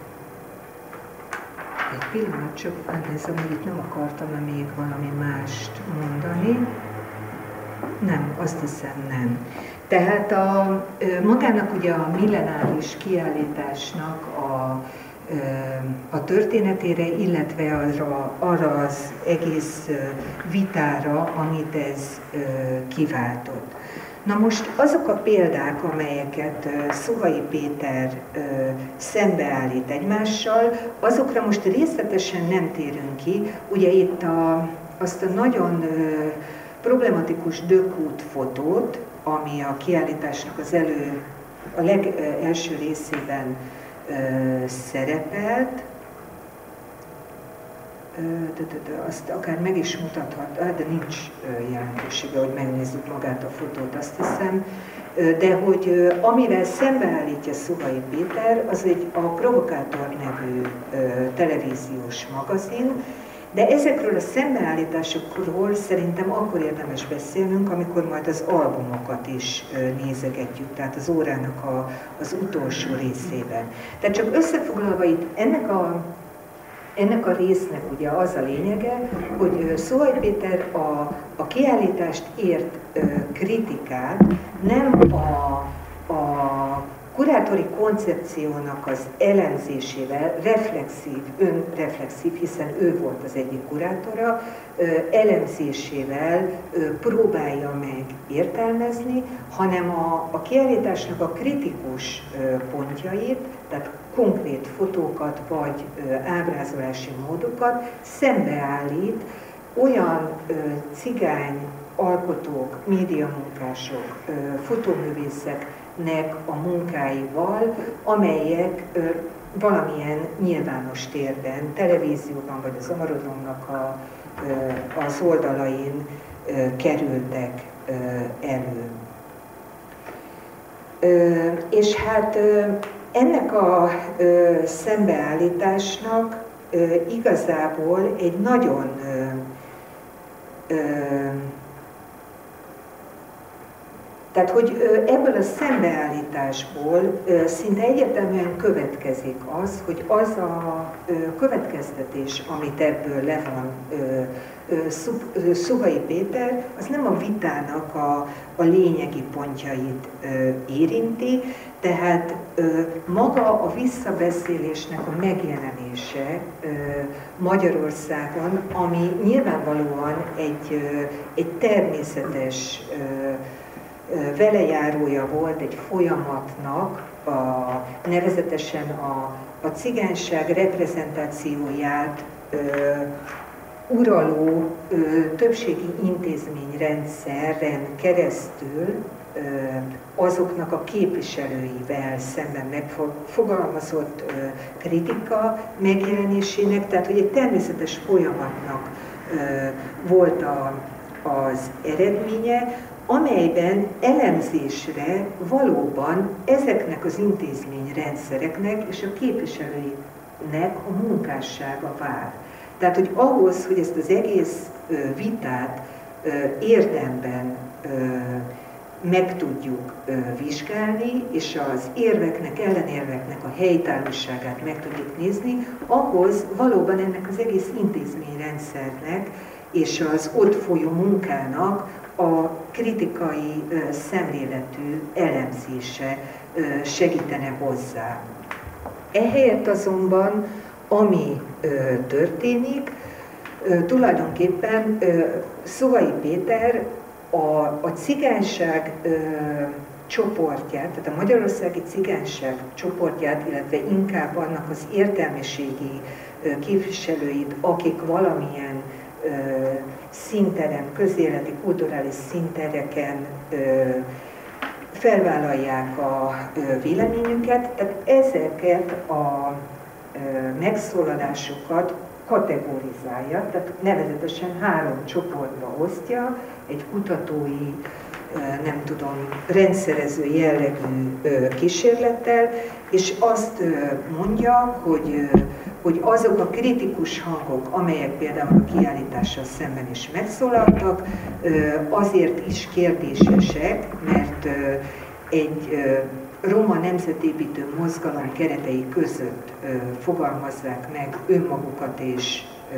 Speaker 1: egy pillanat, csak elnézem, hogy itt nem akartam még valami mást mondani. Nem, azt hiszem nem. Tehát a, magának ugye a millenáris kiállításnak a, a történetére, illetve arra, arra az egész vitára, amit ez kiváltott. Na most azok a példák, amelyeket Szuhai Péter szembeállít egymással, azokra most részletesen nem térünk ki. Ugye itt a, azt a nagyon problematikus Dökút fotót, ami a kiállításnak az elő, a legelső részében ö, szerepelt, ö, de, de, de, azt akár meg is mutathat, de nincs jelentősége, hogy megnézzük magát a fotót, azt hiszem, de hogy amivel szembeállítja Szuhai Péter, az egy a Provokátor nevű ö, televíziós magazin. De ezekről a szembeállításokról szerintem akkor érdemes beszélnünk, amikor majd az albumokat is nézegetjük, tehát az órának a, az utolsó részében. Tehát csak összefoglalva itt ennek a, ennek a résznek ugye az a lényege, hogy Szuhai Péter a, a kiállítást ért kritikát nem a, a kurátori koncepciónak az elemzésével, reflexív, önreflexív, hiszen ő volt az egyik kurátora, elemzésével próbálja meg értelmezni, hanem a, a kiállításnak a kritikus pontjait, tehát konkrét fotókat vagy ábrázolási módokat szembeállít olyan cigány alkotók, médiamunkások, fotóművészek, nek a munkáival, amelyek ö, valamilyen nyilvános térben, televízióban vagy az Amarodromnak a, ö, az oldalain ö, kerültek ö, elő. Ö, és hát ö, ennek a ö, szembeállításnak ö, igazából egy nagyon ö, ö, Tehát, hogy ebből a szembeállításból szinte egyértelműen következik az, hogy az a következtetés, amit ebből levon Szuhai Péter, az nem a vitának a, a lényegi pontjait érinti, tehát maga a visszabeszélésnek a megjelenése Magyarországon, ami nyilvánvalóan egy, egy természetes velejárója volt egy folyamatnak, a, nevezetesen a, a cigányság reprezentációját ö, uraló ö, többségi intézményrendszeren keresztül ö, azoknak a képviselőivel szemben megfogalmazott ö, kritika megjelenésének, tehát hogy egy természetes folyamatnak volt a, az eredménye, amelyben elemzésre valóban ezeknek az intézményrendszereknek és a képviselőinek a munkássága vár. Tehát, hogy ahhoz, hogy ezt az egész vitát érdemben meg tudjuk vizsgálni, és az érveknek, ellenérveknek a helytállóságát meg tudjuk nézni, ahhoz valóban ennek az egész intézményrendszernek és az ott folyó munkának a kritikai szemléletű elemzése segítene hozzá. Ehelyett azonban, ami történik, tulajdonképpen Szohai Péter a, a cigányság ö, csoportját, tehát a magyarországi cigányság csoportját, illetve inkább annak az értelmiségi ö, képviselőit, akik valamilyen ö, szinteren, közéleti, kulturális szintereken ö, felvállalják a ö, véleményüket, tehát ezeket a ö, megszólalásokat kategorizálja, tehát nevezetesen három csoportba osztja, egy kutatói, nem tudom, rendszerező jellegű kísérlettel, és azt mondja, hogy, hogy azok a kritikus hangok, amelyek például a kiállítással szemben is megszólaltak, azért is kérdésesek, mert egy roma nemzetépítő mozgalom keretei között ö, fogalmazzák meg önmagukat és, ö,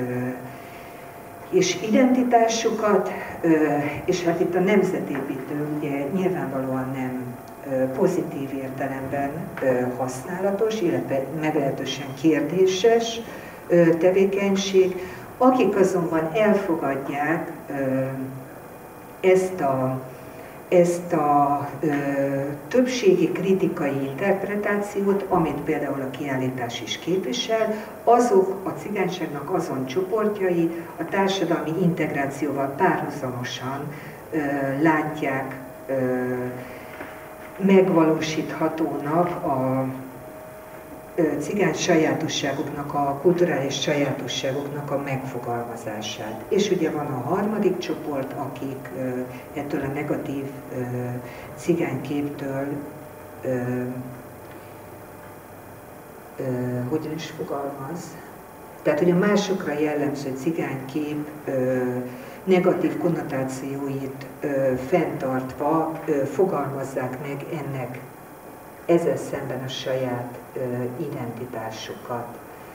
Speaker 1: és identitásukat, ö, és hát itt a nemzetépítő ugye nyilvánvalóan nem ö, pozitív értelemben ö, használatos, illetve meglehetősen kérdéses ö, tevékenység, akik azonban elfogadják ö, ezt a ezt a ö, többségi kritikai interpretációt, amit például a kiállítás is képvisel, azok a cigányságnak azon csoportjai a társadalmi integrációval párhuzamosan ö, látják ö, megvalósíthatónak a cigány sajátosságoknak, a kulturális sajátosságoknak a megfogalmazását. És ugye van a harmadik csoport, akik ettől a negatív cigányképtől, hogyan is fogalmaz, tehát hogy a másokra jellemző cigánykép negatív konnotációit fenntartva fogalmazzák meg ennek ezzel szemben a saját ö, identitásukat.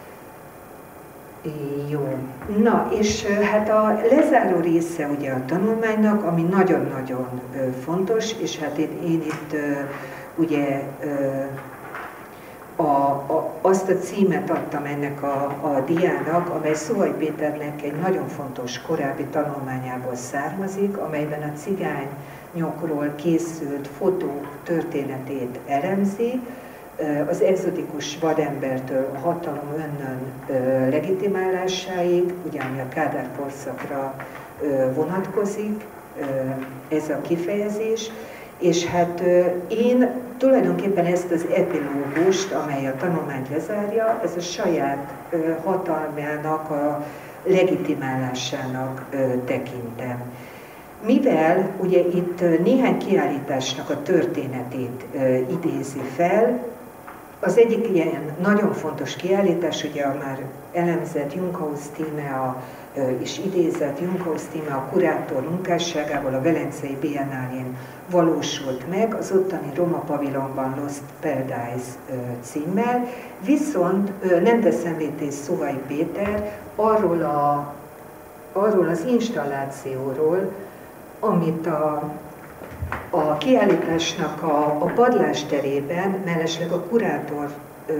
Speaker 1: Jó. Na, és hát a lezáró része ugye a tanulmánynak, ami nagyon-nagyon fontos, és hát én, én itt ö, ugye ö, a, a, azt a címet adtam ennek a, a diának, amely Szohai Péternek egy nagyon fontos korábbi tanulmányából származik, amelyben a cigányokról készült fotók történetét elemzi, az egzotikus vadembertől a hatalom önnön legitimálásáig, ugye ami a Kádár korszakra vonatkozik ez a kifejezés, és hát én tulajdonképpen ezt az epilógust, amely a tanulmányt lezárja, ez a saját hatalmának a legitimálásának tekintem. Mivel ugye itt néhány kiállításnak a történetét idézi fel, az egyik ilyen nagyon fontos kiállítás, ugye a már elemzett Junghaus Tíme, a, és idézett Junghaus Tíme a kurátor munkásságából a Velencei Biennálén valósult meg, az ottani Roma Pavilonban Lost Paradise címmel, viszont nem tesz említést Szohai Péter arról, a, arról az installációról, amit a A kiállításnak a, a padlásterében, mellesleg a kurátornak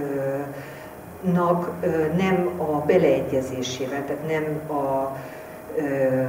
Speaker 1: nem a beleegyezésével, tehát nem a ö,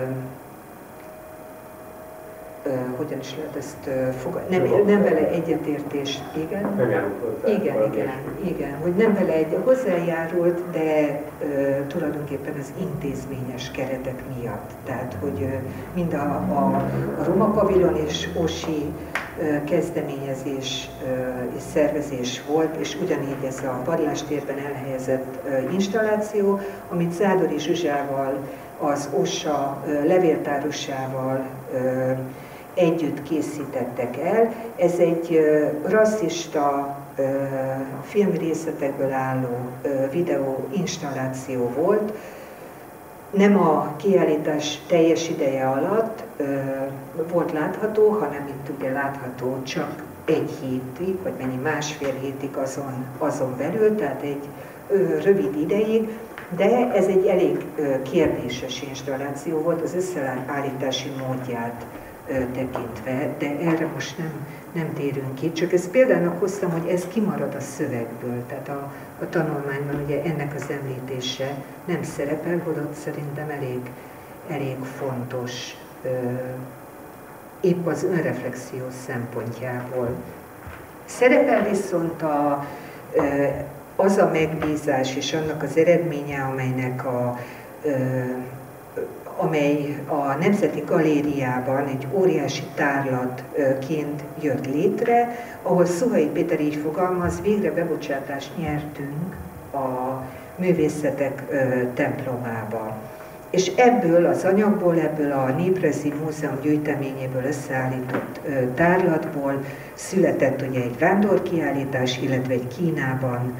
Speaker 1: ö, hogyan is lehet ezt fogadni, nem, nem vele egyetértés, igen, igen, igen, igen, hogy nem vele egy hozzájárult, de ö, tulajdonképpen az intézményes keretek miatt. Tehát, hogy ö, mind a, a, a Roma Pavilon és Osi ö, kezdeményezés ö, és szervezés volt, és ugyanígy ez a padlástérben elhelyezett ö, installáció, amit Zádori Zsuzsával az o es á levéltárosával együtt készítettek el. Ez egy rasszista filmrészetekből álló videó installáció volt. Nem a kiállítás teljes ideje alatt volt látható, hanem itt ugye látható csak egy hétig, vagy mennyi másfél hétig azon, azon belül, tehát egy rövid ideig, de ez egy elég kérdéses installáció volt az összeállítási módját tekintve, de erre most nem, nem térünk ki. Csak ezt példának hoztam, hogy ez kimarad a szövegből, tehát a, a tanulmányban ugye ennek az említése nem szerepel, holott szerintem elég, elég fontos, épp az önreflexió szempontjából. Szerepel viszont a, az a megbízás és annak az eredménye, amelynek a amely a Nemzeti Galériában egy óriási tárlatként jött létre, ahol Szuhai Péter így fogalmaz, végre bebocsátást nyertünk a művészetek templomába. És ebből az anyagból, ebből a Néprajzi Múzeum gyűjteményéből összeállított tárlatból született ugye egy vándorkiállítás, illetve egy Kínában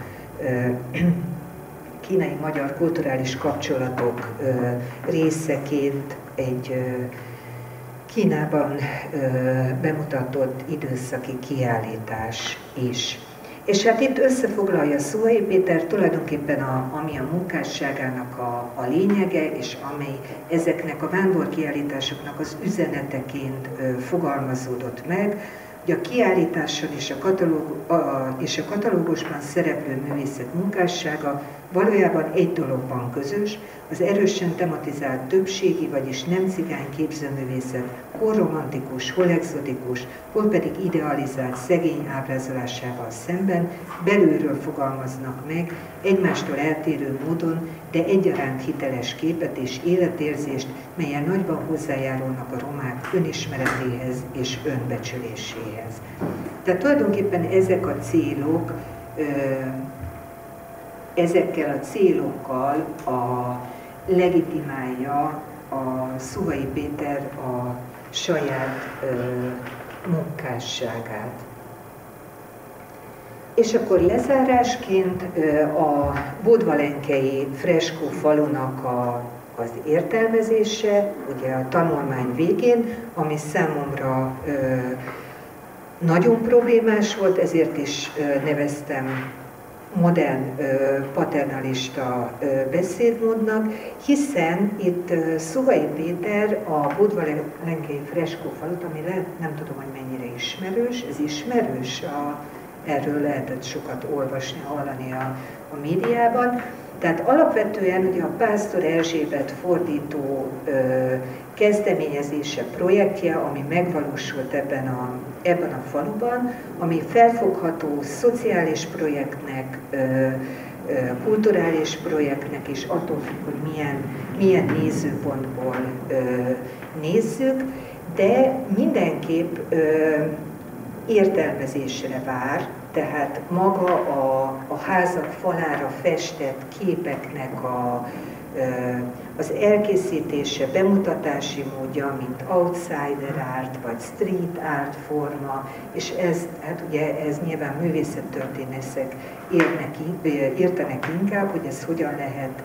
Speaker 1: kínai-magyar kulturális kapcsolatok részeként egy Kínában bemutatott időszaki kiállítás is. És hát itt összefoglalja Szuhai Péter tulajdonképpen a, ami a munkásságának a, a lényege, és amely ezeknek a vándorkiállításoknak az üzeneteként fogalmazódott meg, hogy a kiállításon és a, katalóg, a, és a katalógusban szereplő művészet munkássága valójában egy dologban közös, az erősen tematizált többségi, vagyis nem cigány képzőművészet, hol romantikus, hol exotikus, hol pedig idealizált szegény ábrázolásával szemben belülről fogalmaznak meg egymástól eltérő módon, de egyaránt hiteles képet és életérzést, melyen nagyban hozzájárulnak a romák önismeretéhez és önbecsüléséhez. Tehát tulajdonképpen ezek a célok, ezekkel a célokkal a legitimálja a Szuhai Péter a saját ö, munkásságát. És akkor lezárásként ö, a Bodvalenkei freskó falunak a, az értelmezése, ugye a tanulmány végén, ami számomra ö, nagyon problémás volt, ezért is ö, neveztem modern paternalista beszédmódnak, hiszen itt Szuhai Péter a Bodvalenkei freskófalut, ami lehet, nem tudom, hogy mennyire ismerős, ez ismerős, a, erről lehetett sokat olvasni, hallani a, a médiában. Tehát alapvetően ugye a Pásztor Erzsébet fordító ö, kezdeményezése, projektje, ami megvalósult ebben a, ebben a faluban, ami felfogható szociális projektnek, ö, ö, kulturális projektnek, és attól függ, hogy milyen, milyen nézőpontból ö, nézzük, de mindenképp ö, értelmezésre vár, tehát maga a, a házak falára festett képeknek a, az elkészítése, bemutatási módja, mint outsider art, vagy street art forma, és ez, hát ugye ez nyilván művészettörténészek értenek inkább, hogy ez hogyan lehet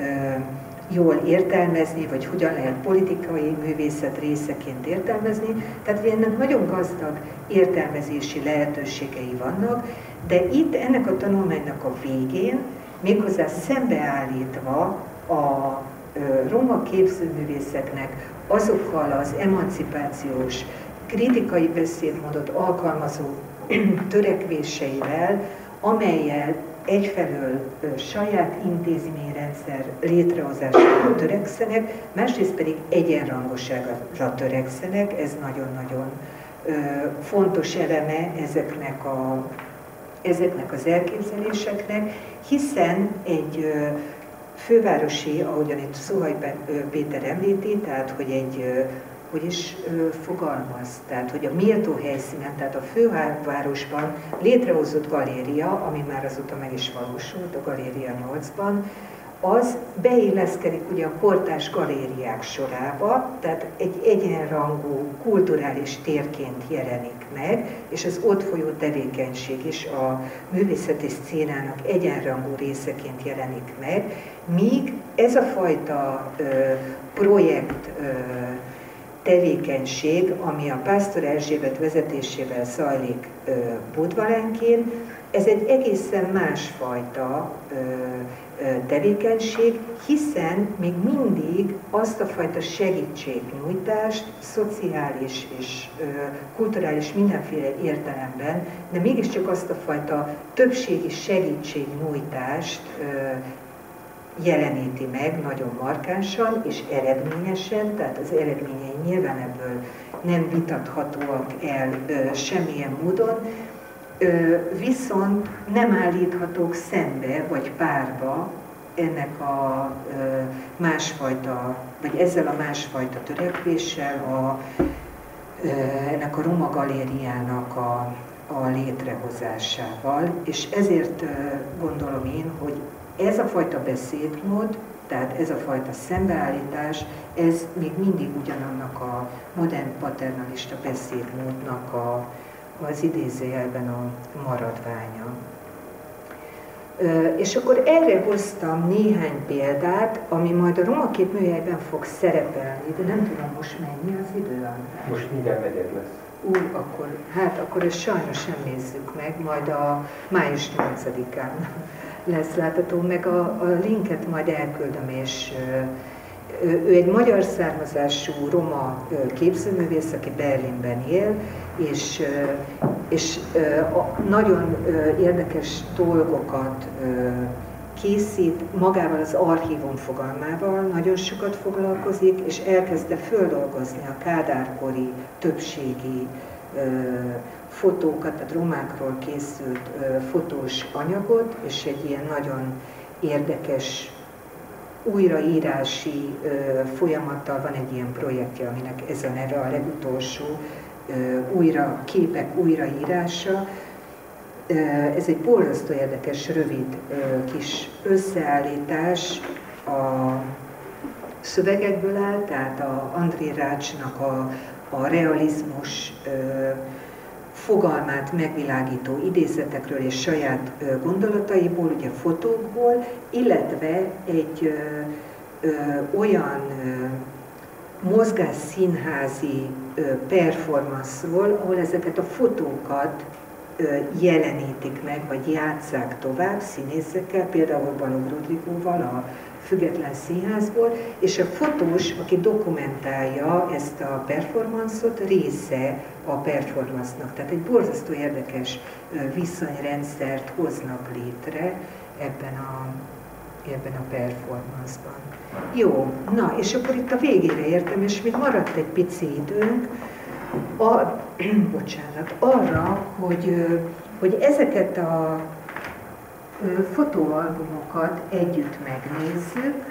Speaker 1: jól értelmezni, vagy hogyan lehet politikai művészet részeként értelmezni. Tehát ennek nagyon gazdag értelmezési lehetőségei vannak, de itt ennek a tanulmánynak a végén, méghozzá szembeállítva a roma képzőművészeknek azokkal az emancipációs, kritikai beszédmódot alkalmazó törekvéseivel, amellyel egyfelől saját intézményrendszer létrehozására törekszenek, másrészt pedig egyenrangosságra törekszenek, ez nagyon-nagyon fontos eleme ezeknek, a, ezeknek az elképzeléseknek, hiszen egy fővárosi, ahogyan itt Szuhai Péter említi, tehát hogy egy, hogy is fogalmaz, tehát hogy a méltó helyszínen, tehát a fővárosban létrehozott galéria, ami már azóta meg is valósult, a Galéria nyolcban, az beilleszkedik ugye a kortárs galériák sorába, tehát egy egyenrangú kulturális térként jelenik meg, és az ott folyó tevékenység is a művészeti szcénának egyenrangú részeként jelenik meg, míg ez a fajta ö, projekt ö, tevékenység, ami a Pásztor Erzsébet vezetésével zajlik ö, Budvalenkin, ez egy egészen másfajta ö, tevékenység, hiszen még mindig azt a fajta segítségnyújtást, szociális és ö, kulturális mindenféle értelemben, de mégiscsak azt a fajta többségi segítségnyújtást ö, jeleníti meg nagyon markánsan és eredményesen, tehát az eredményei nyilván ebből nem vitathatóak el ö, semmilyen módon, viszont nem állíthatók szembe vagy párba ennek a másfajta, vagy ezzel a másfajta törekvéssel, a, ennek a Roma galériának a, a létrehozásával, és ezért gondolom én, hogy ez a fajta beszédmód, tehát ez a fajta szembeállítás, ez még mindig ugyanannak a modern paternalista beszédmódnak a az idézőjelben a maradványa. És akkor erre hoztam néhány példát, ami majd a Roma Kép műhelyben fog szerepelni, de nem tudom most mennyi az idő, András.
Speaker 2: Most mindjárt negyed lesz.
Speaker 1: Ú, akkor, hát akkor ezt sajnos nem nézzük meg, majd a május nyolcadikán lesz látható, meg a, a linket majd elküldöm, és ő egy magyar származású roma képzőművész, aki Berlinben él, és, és nagyon érdekes dolgokat készít, magával az archívum fogalmával nagyon sokat foglalkozik, és elkezdte földolgozni a kádárkori többségi fotókat, tehát romákról készült fotós anyagot, és egy ilyen nagyon érdekes újraírási ö, folyamattal van egy ilyen projektje, aminek ez a neve, a legutolsó ö, újra, képek újraírása. Ö, ez egy borzasztó érdekes, rövid ö, kis összeállítás a szövegekből áll, tehát a André Rácsnak a, a realizmus ö, fogalmát megvilágító idézetekről és saját gondolataiból, ugye fotókból, illetve egy ö, ö, olyan ö, mozgásszínházi ö, performance-ról, ahol ezeket a fotókat ö, jelenítik meg, vagy játsszák tovább színészekkel, például Balogh Rodrigóval a Független Színházból, és a fotós, aki dokumentálja ezt a performance-ot, része a performance-nak. Tehát egy borzasztó érdekes viszonyrendszert hoznak létre ebben a, ebben a performance-ban. Jó, na, és akkor itt a végére értem, és még maradt egy pici időnk, a, bocsánat, arra, hogy, hogy ezeket a fotóalbumokat együtt megnézzük,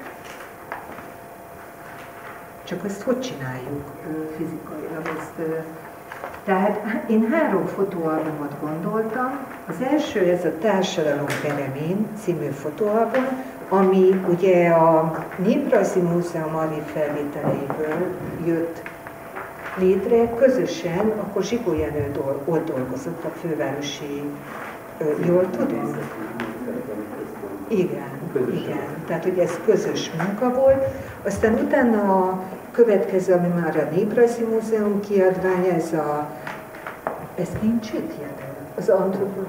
Speaker 1: csak ezt hogy csináljuk fizikailag? Ezt, tehát én három fotóalbumot gondoltam. Az első, ez a Társadalom Peremén című fotóalbum, ami ugye a Néprajzi Múzeum archívfelvételeiből jött létre, közösen, akkor Zsigó Jenő ott dolgozott, a fővárosi, jól tudom? Igen, igen. Tehát, hogy ez közös munka volt. Aztán utána a következő, ami már a Néprajzi Múzeum kiadványa, ez a... Ez nincs itt jelen? Az antropó...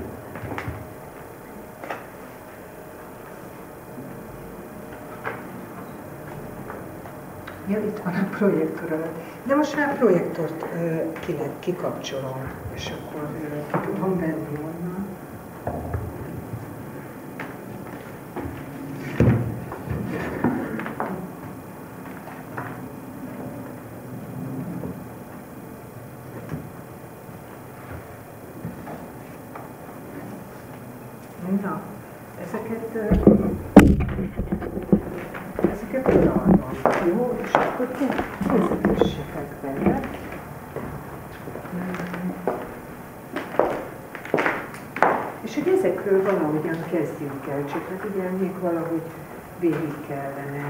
Speaker 1: Ja, itt van a projektor alatt. De most már a projektort uh, kikapcsolom, és akkor uh, van benni onnan. Na, ezeket, ezeket odaadom, jó? És akkor készítessetek bele. És hogy ezekről valahogyan kezdjünk el, csak hát ugye még valahogy végig kellene.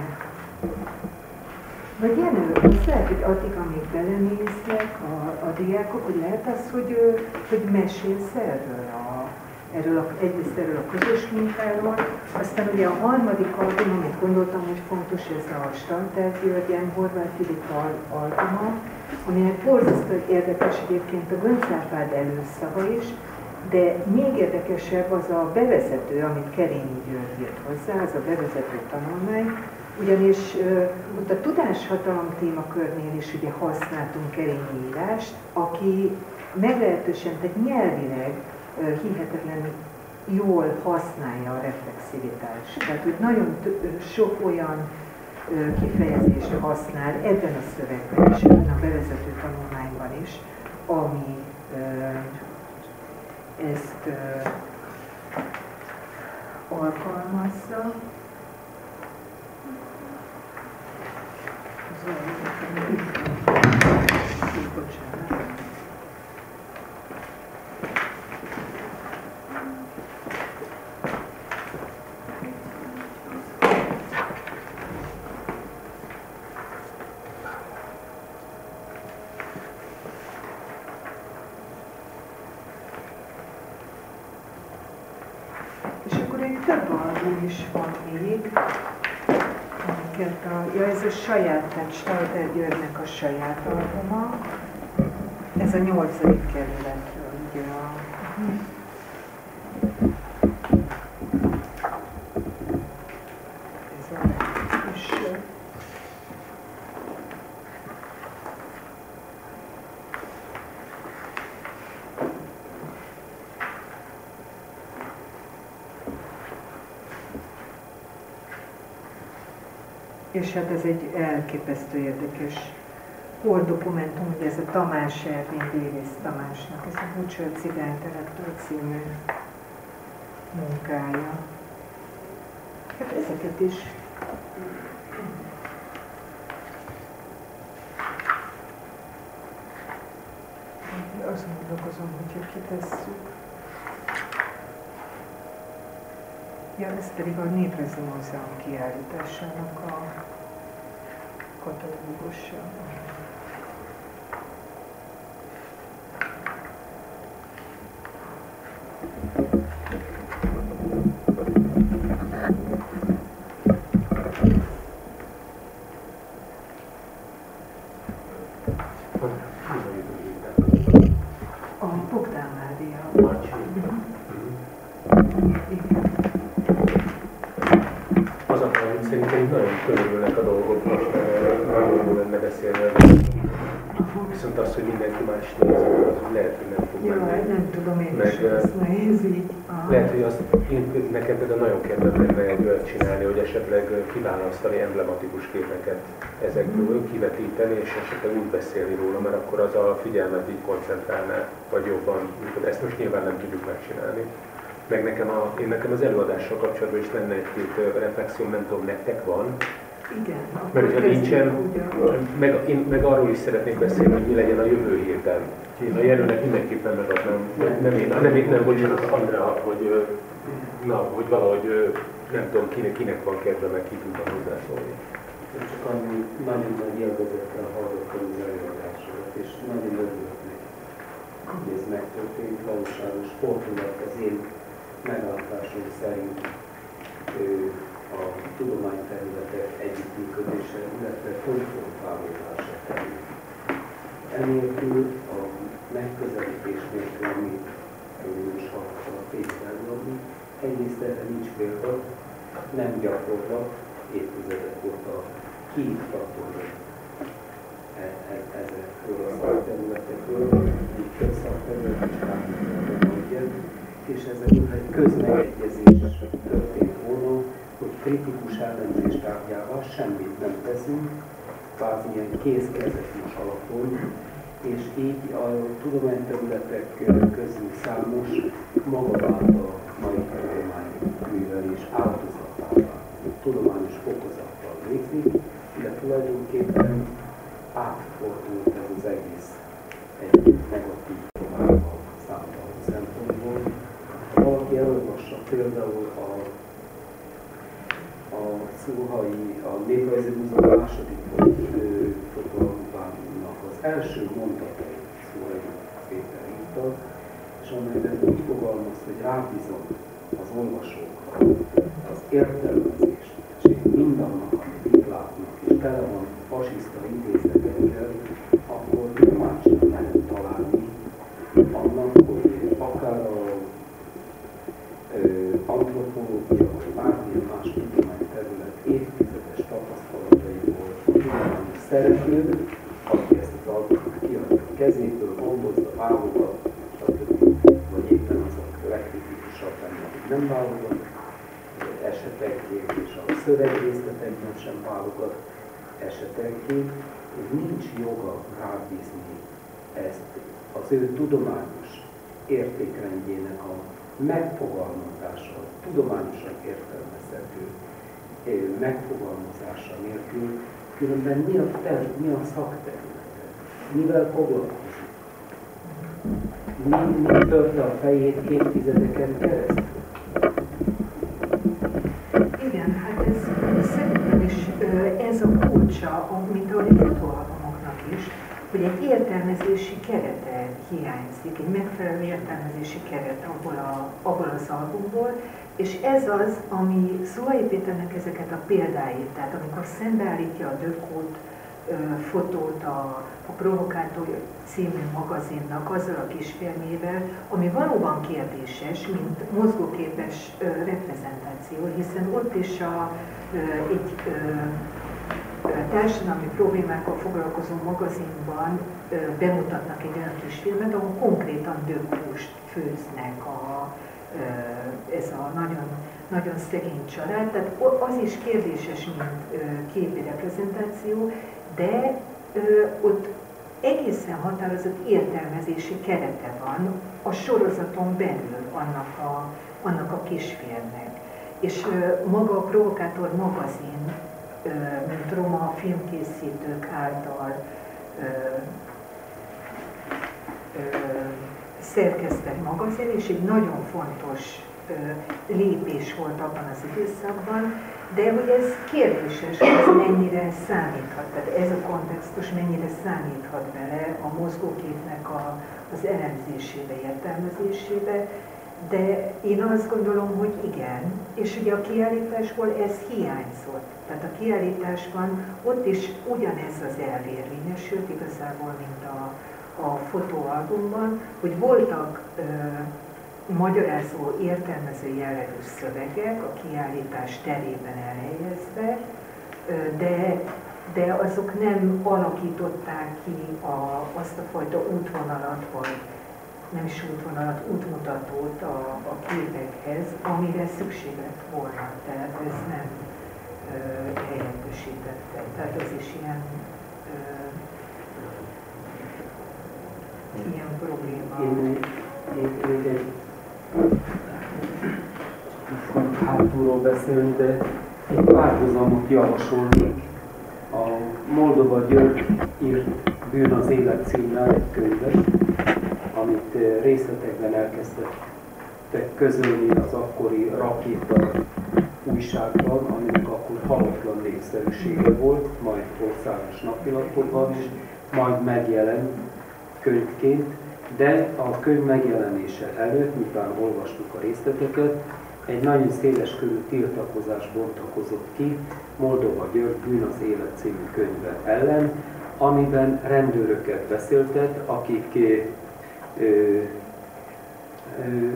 Speaker 1: Vagy Jenő, azt lehet, hogy addig, amíg belenéznek a, a diákok, hogy lehet az, hogy, hogy mesélsz erről, a, erről a, egyrészt erről a közös munkáról, aztán ugye a harmadik album, amit gondoltam, hogy fontos, ez a Starter Györgyen, Horváth Filip albuma, aminek borzasztó érdekes egyébként a Gönc Árpád előszava is, de még érdekesebb az a bevezető, amit Kerényi György írt hozzá, az a bevezető tanulmány, ugyanis uh, ott a tudáshatalom témakörnél is ugye használtunk Kerényi írást, aki meglehetősen, tehát nyelvileg uh, hihetetlenül jól használja a reflexivitást. Tehát, hogy nagyon sok olyan uh, kifejezést használ ebben a szövegben és ebben a bevezető tanulmányban is, ami uh, ezt uh, alkalmazza. És akkor egy több album is van még, amiket a, ja, ez a saját, tehát Starter Györgynek a saját albuma, ez a nyolcadik kerületről, ugye a... Ez a legfrissebb. És hát ez egy elképesztő érdekes kordokumentum, ugye ez a Tamás Ervin, Dérész Tamásnak, ez a Bucsör Cigánytelektől című munkája. Hát ezeket is azt gondolkozom, hogyha kitesszük. Ja, ez pedig a Néprajzi Múzeum kiállításának a katalógusa. A Bogdán Mária.
Speaker 2: Szerintem nagyon körülülnek a dolgok, most nagyon jó lenne beszélni. Viszont az, hogy mindenki más néz, az lehet, hogy nem tud menni.
Speaker 1: Jaj, nem tudom én
Speaker 2: meg,
Speaker 1: is, hogy ezt nehéz így.
Speaker 2: Lehet, hogy azt, én, nekem például nagyon kedvem lenne egy olyat csinálni, hogy esetleg kiválasztani emblematikus képeket ezekből, kivetíteni, és esetleg úgy beszélni róla, mert akkor az a figyelmet így koncentrálná, vagy jobban. Ezt most nyilván nem tudjuk megcsinálni. Meg nekem, a, én nekem az előadással kapcsolatban is lenne egy-két reflexió, nem tudom, nektek van.
Speaker 1: Igen.
Speaker 2: Mert hogyha nincsen, meg, én meg arról is szeretnék beszélni, hogy mi legyen a jövő héten. Én a Jenőnek mindenképpen megadnám, nem én, nem én, nem, bocsánat, Andrea, hogy, na, hogy valahogy, nem tudom, kinek, kinek van kedve, meg ki tudna hozzászólni.
Speaker 3: Én csak annyi nagyon nagy élvezettel hallottam az előadásokat, és nagyon örülök neki, hogy ez megtörtént. Valóságos fordulat az én meglátásom szerint a tudományterületek együttműködése, illetve konfrontálódása terén. Enélkül a megközelítés nélkül, amit most a fészkel adni, egyrészt erre nincs példa, nem gyakorlat, évtizedek óta kiiktatod e- e- ezekről a szakterületekről, így több szakterület is rámutatom, és ezekről egy közmegegyezés történt volna, hogy kritikus elemzés tárgyával semmit nem teszünk, kvázi ilyen kézkezetés alapon, és így a tudományterületek közül számos maga vált a mai tudományművelés áldozatává, tudományos fokozattal végzik, de tulajdonképpen átfordult ez az egész egy negatív továbbal számtalan szempontból. Ha valaki elolvassa például a, a Szulhai, a Néprajzi Múzeum második fotóalbumjának az első mondatai Szulhai Péter írta, és amelyben úgy fogalmaz, hogy rábízom az olvasókra az értelmezést, és mindannak, amit itt látnak, és tele van fasiszta idézetekkel, akkor normálisan lehet találni annak, hogy akár a antropológia, vagy bármilyen más tudományterület évtizedes tapasztalataiból tudományos szereplő, aki ezt az alkalmat kiadja a kezéből, gondozza, válogat, stb. Vagy éppen az a legkritikusabb benne, hogy nem válogat esetenként, és a szövegrészletekben sem válogat esetenként, hogy nincs joga rábízni ezt az ő tudományos értékrendjének a megfogalmazása, tudományosan értelmezhető megfogalmazása nélkül, különben mi a, ter, mi a szakterülete, mivel foglalkozik, mi, mi törte a fejét évtizedeken keresztül.
Speaker 1: Igen, hát ez szerintem is ez a kulcsa, mint ahogy a fotóalbumoknak is, hogy egy értelmezési kerete hiányzik, egy megfelelő értelmezési keret abból, a, abból az albumból, és ez az, ami Szulhai Péternek ezeket a példáit, tehát amikor szembeállítja a Dökót fotót a, a Provokátor című magazinnak azzal a kisfilmével, ami valóban kérdéses, mint mozgóképes ö, reprezentáció, hiszen ott is a, ö, egy ö, társadalmi problémákkal foglalkozó magazinban ö, bemutatnak egy olyan kisfilmet, ahol konkrétan dökhúst főznek a, ö, ez a nagyon, nagyon szegény család. Tehát az is kérdéses, mint ö, képi reprezentáció, de ö, ott egészen határozott értelmezési kerete van a sorozaton belül annak a, annak a kisfilmnek. És ö, maga a Provokátor magazin, ö, mint roma filmkészítők által ö, ö, szerkesztett magazin, és egy nagyon fontos ö, lépés volt abban az időszakban, de hogy ez kérdéses, hogy ez mennyire számíthat, tehát ez a kontextus mennyire számíthat bele a mozgóképnek a, az elemzésébe, értelmezésébe, de én azt gondolom, hogy igen, és ugye a kiállításból ez hiányzott. Tehát a kiállításban ott is ugyanez az elv érvényesült igazából, mint a, a fotóalbumban, hogy voltak ö, magyarázó, értelmező jellegű szövegek a kiállítás terében elhelyezve, de, de azok nem alakították ki a, azt a fajta útvonalat, vagy nem is útvonalat, útmutatót a, a képekhez, amire szükség lett volna. Tehát ez nem ö, helyettesítette. Tehát ez is ilyen, ö, ilyen probléma.
Speaker 3: Én, én, én egy hátulról beszélni, de egy párhuzamot javasolnék. A Moldova György írt Bűn az élet címmel egy könyvet, amit részletekben elkezdtek közölni az akkori Rakéta újságban, aminek akkor hallatlan népszerűsége volt, majd országos napilapokban is, majd megjelent könyvként, de a könyv megjelenése előtt, miután olvastuk a részleteket, egy nagyon széles körű tiltakozás bontakozott ki Moldova György Bűn az élet című könyve ellen, amiben rendőröket beszéltet, akik ö, ö,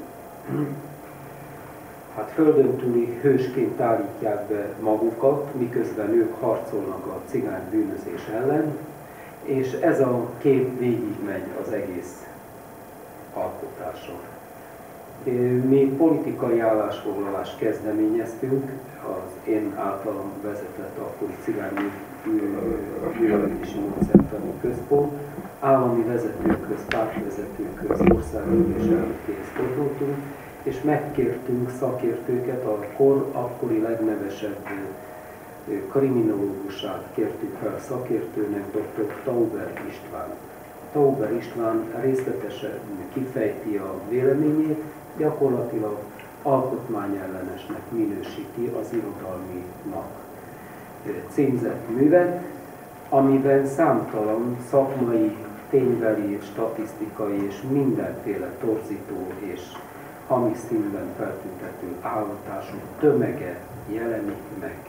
Speaker 3: hát földön túli hősként állítják be magukat, miközben ők harcolnak a cigány bűnözés ellen, és ez a kép végigmegy az egész alkotáson. Mi politikai állásfoglalást kezdeményeztünk, az én általam vezetett akkori cigány bűnözési módszertani központ, állami vezetőkhöz, pártvezetőkhöz, országgyűlés elnökéhez fordultunk, és megkértünk szakértőket, a kor akkori legnevesebb kriminológusát kértük fel szakértőnek, dr. Tauber István. Tauber István részletesen kifejti a véleményét, gyakorlatilag alkotmányellenesnek minősíti az irodalminak címzett művet, amiben számtalan szakmai, ténybeli, statisztikai és mindenféle torzító és hamis színben feltüntető állatások tömege jelenik meg.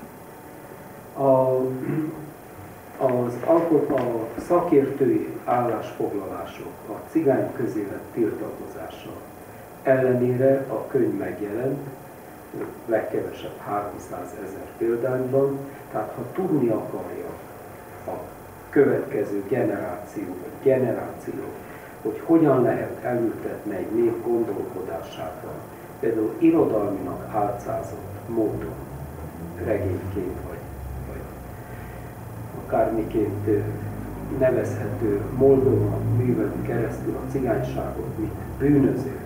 Speaker 3: A, az alkot, a szakértői állásfoglalások, a cigány közélet tiltakozása ellenére a könyv megjelent, legkevesebb háromszázezer példányban, tehát ha tudni akarja a következő generáció, vagy generáció, hogy hogyan lehet elültetni egy nép gondolkodásában, például irodalminak álcázott módon, regényként vagy, vagy akármiként nevezhető Moldova művön keresztül a cigányságot, mint bűnöző,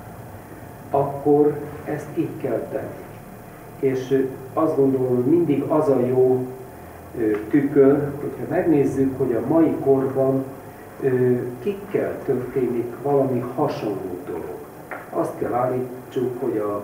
Speaker 3: akkor ezt így kell tenni. És azt gondolom, hogy mindig az a jó tükör, hogyha megnézzük, hogy a mai korban kikkel történik valami hasonló dolog. Azt kell állítsuk, hogy a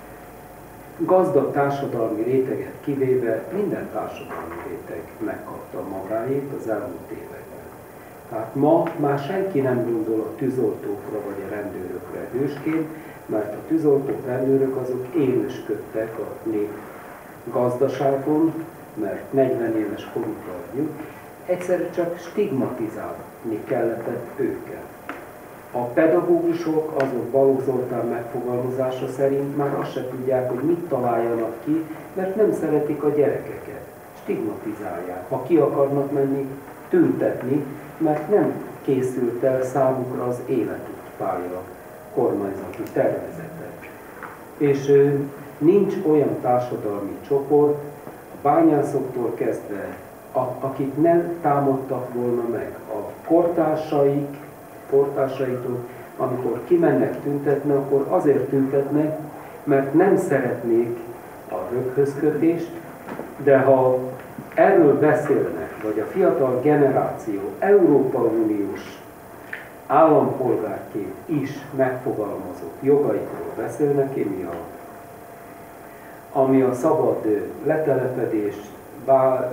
Speaker 3: gazdag társadalmi réteget kivéve minden társadalmi réteg megkapta magáét az elmúlt években. Tehát ma már senki nem gondol a tűzoltókra vagy a rendőrökre hősként, mert a tűzoltók, rendőrök azok élősködtek a nép gazdaságon, mert negyven éves korukra vagyunk, egyszerűen csak stigmatizálni kellett őket. A pedagógusok azok Balogh Zoltán megfogalmazása szerint már azt se tudják, hogy mit találjanak ki, mert nem szeretik a gyerekeket. Stigmatizálják. Ha ki akarnak menni, tüntetni, mert nem készült el számukra az életútpálya kormányzati tervezetek. És ö, nincs olyan társadalmi csoport, a bányászoktól kezdve, a, akik nem támadtak volna meg a kortársaik, kortársaitól, amikor kimennek tüntetni, akkor azért tüntetnek, mert nem szeretnék a röghözkötést, de ha erről beszélnek, vagy a fiatal generáció Európai Uniós állampolgárként is megfogalmazott jogaikról beszélnek, ami a, ami a szabad letelepedés, bá,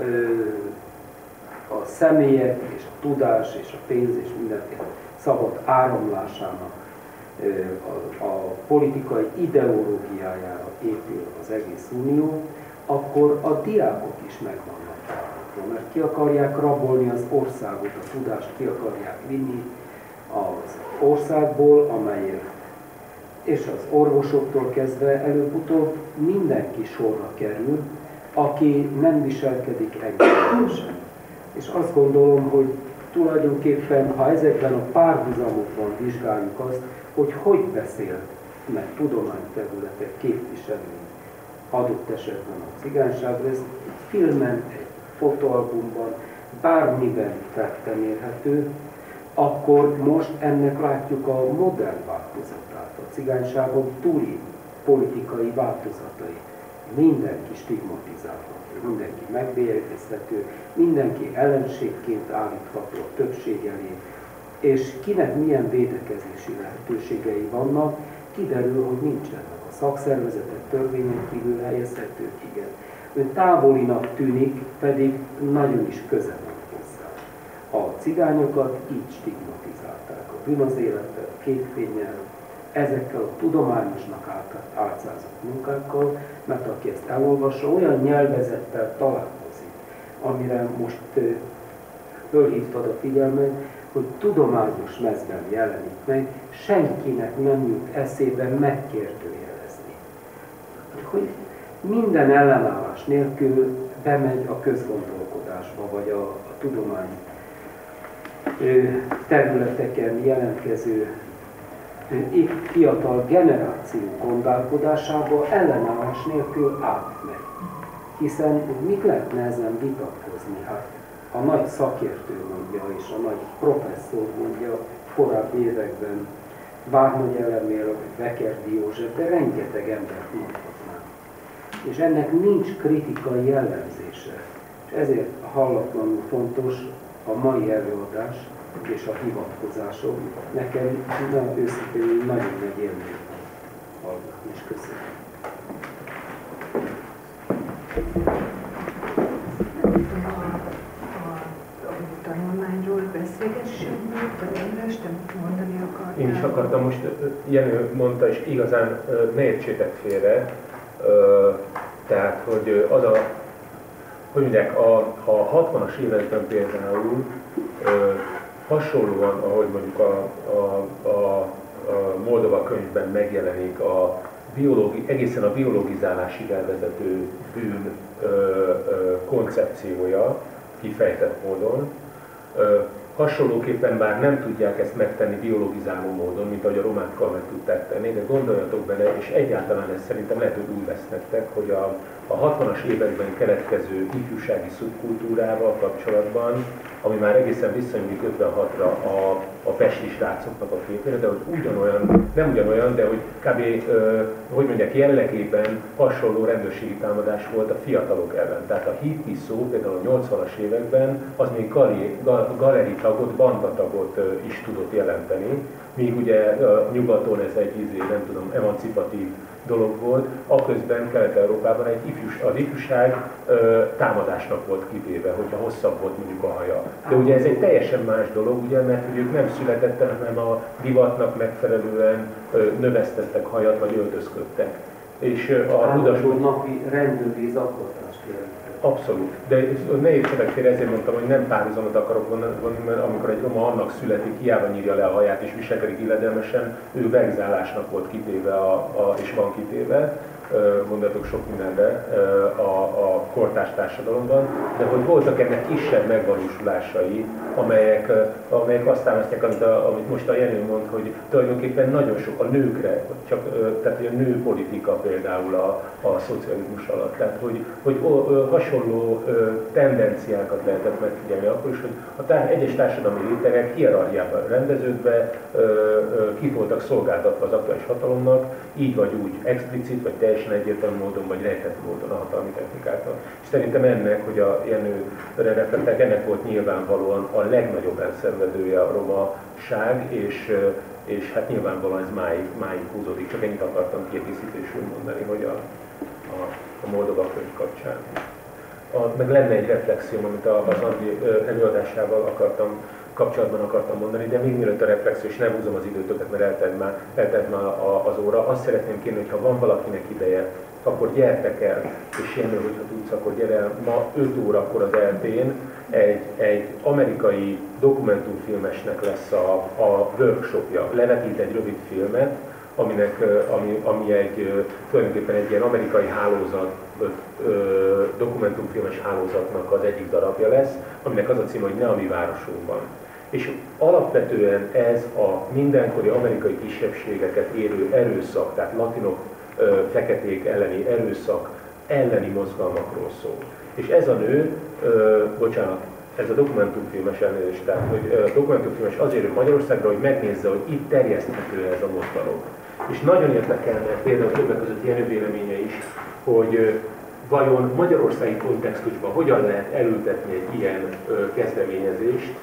Speaker 3: a személyek és a tudás és a pénz és mindenféle szabad áramlásának a, a politikai ideológiájára épül az egész unió, akkor a diákok is megvannak távolítva, mert ki akarják rabolni az országot, a tudást ki akarják vinni az országból, amelyért, és az orvosoktól kezdve előbb-utóbb mindenki sorra kerül, aki nem viselkedik engedélyesen. És azt gondolom, hogy tulajdonképpen, ha ezekben a párhuzamokban vizsgáljuk azt, hogy hogy beszélt meg tudományterületek képviselői adott esetben a cigányságról, ez egy filmen, egy fotóalbumban, bármiben tetten érhető, akkor most ennek látjuk a modern változatát, a cigányságon túli politikai változatait. Mindenki stigmatizálható, mindenki megbélyegezhető, mindenki ellenségként állítható a többség elé, és kinek milyen védekezési lehetőségei vannak, kiderül, hogy nincsenek. A szakszervezetek törvényen kívül helyezhetők, igen. Ön távolinak tűnik, pedig nagyon is közel van hozzá. A cigányokat így stigmatizálták, a bűn az élettel, a képfénnyel, ezekkel a tudományosnak álcázott munkákkal, mert aki ezt elolvassa, olyan nyelvezettel találkozik, amire most fölhívtad a figyelmet, hogy tudományos mezben jelenik meg, senkinek nem jut eszébe megkérdőjelezni. Hogy minden ellenállás nélkül bemegy a közgondolkodásba, vagy a, a tudomány területeken jelentkező fiatal generáció gondolkodásába ellenállás nélkül átmegy. Hiszen mit lehetne ezen vitatkozni? Hát a nagy szakértő mondja, és a nagy professzor mondja korábbi években, Várnagy Elemér, vagy Bekerdi József, de rengeteg embert mondhatnánk. És ennek nincs kritikai jellemzése. És ezért hallatlanul fontos a mai előadás és a hivatkozások. Nekem nagyon őszintén nagyon nagy élmény van. hallgatni, és köszönöm.
Speaker 1: A tanulmányról beszélgessünk, vagy András, te mondani akartál?
Speaker 2: Én is akartam, most Jenő mondta, és igazán ne értsétek félre, tehát, hogy az a, hogy mondják, a, a hatvanas években például hasonlóan, ahogy mondjuk a, a, a, a Moldova könyvben megjelenik a biológi, egészen a biologizálásig elvezető bűn ö, ö, koncepciója kifejtett módon. Ö, hasonlóképpen bár nem tudják ezt megtenni biologizáló módon, mint ahogy a romákkal meg tudták tenni, de gondoljatok bele, és egyáltalán ez szerintem lehet, hogy új lesz nektek, hogy a, a hatvanas években keletkező ifjúsági szubkultúrával kapcsolatban, ami már egészen visszanyúlik ötvenhatra a, a pesti srácoknak a képére, de hogy ugyanolyan, nem ugyanolyan, de hogy kb. Ö, hogy mondják, jellegében hasonló rendőrségi támadás volt a fiatalok ellen. Tehát a hippie szó például a nyolcvanas években az még galeri, galeri tagot, bandatagot is tudott jelenteni, míg ugye nyugaton ez egy, nem tudom, emancipatív dolog volt, aközben Kelet-Európában egy ifjús, az ifjúság ö, támadásnak volt kivéve, hogyha hosszabb volt mondjuk a haja. De ugye ez egy teljesen más dolog, ugye, mert hogy ők nem születettek, hanem a divatnak megfelelően ö, növesztettek hajat, vagy öltözködtek. És ö, a
Speaker 3: Ráadásul napi rendőri zaklatást jelentett.
Speaker 2: Abszolút. De ne értsetek félre, ezért mondtam, hogy nem párhuzamot akarok vonni, mert amikor egy roma annak születik, hiába nyírja le a haját és viselkedik illedelmesen, ő vegzálásnak volt kitéve, a, a, és van kitéve, mondatok sok mindenre a, a kortárs társadalomban, de hogy voltak ennek kisebb megvalósulásai, amelyek, amelyek azt támasztják, amit, a, amit most a Jenő mond, hogy tulajdonképpen nagyon sok a nőkre, csak, tehát a nőpolitika például a, a szocializmus alatt, tehát hogy, hogy hasonló tendenciákat lehetett megfigyelni akkor is, hogy a tár, egyes társadalmi rétegek hierarchiában rendeződve ki voltak szolgáltatva az aktuális hatalomnak, így vagy úgy, explicit, vagy teljesen egyértelmű módon, vagy rejtett módon a hatalmi technikáknak. És szerintem ennek, hogy a Jenőre reflektálják, ennek volt nyilvánvalóan a legnagyobb elszenvedője a romaság, és, és hát nyilvánvalóan ez máig, máig húzódik. Csak ennyit akartam kiegészítésül mondani, hogy a, a, a Moldova könyv kapcsán. A, meg lenne egy reflexióm, amit az Andi előadásával akartam kapcsolatban akartam mondani, de még mielőtt a reflexió, és nem húzom az időtöket, mert eltelt már, eltelt már az óra, azt szeretném kérni, hogy ha van valakinek ideje, akkor gyertek el, és Jenő, hogyha tudsz, akkor gyere el. Ma öt órakor az é el té-n egy, egy amerikai dokumentumfilmesnek lesz a, a workshopja. Levetít egy rövid filmet, aminek, ami, ami egy, tulajdonképpen egy ilyen amerikai hálózat, dokumentumfilmes hálózatnak az egyik darabja lesz, aminek az a címe, hogy Ne a mi városunkban. És alapvetően ez a mindenkori amerikai kisebbségeket érő erőszak, tehát latinok, feketék elleni erőszak elleni mozgalmakról szól. És ez a nő, bocsánat, ez a dokumentumfilmes elnézést, tehát hogy dokumentumfilmes azért jön Magyarországra, hogy megnézze, hogy itt terjeszthető ez a mozgalom. És nagyon érdekelne például többek között Jenő véleménye is, hogy vajon magyarországi kontextusban hogyan lehet elültetni egy ilyen kezdeményezést,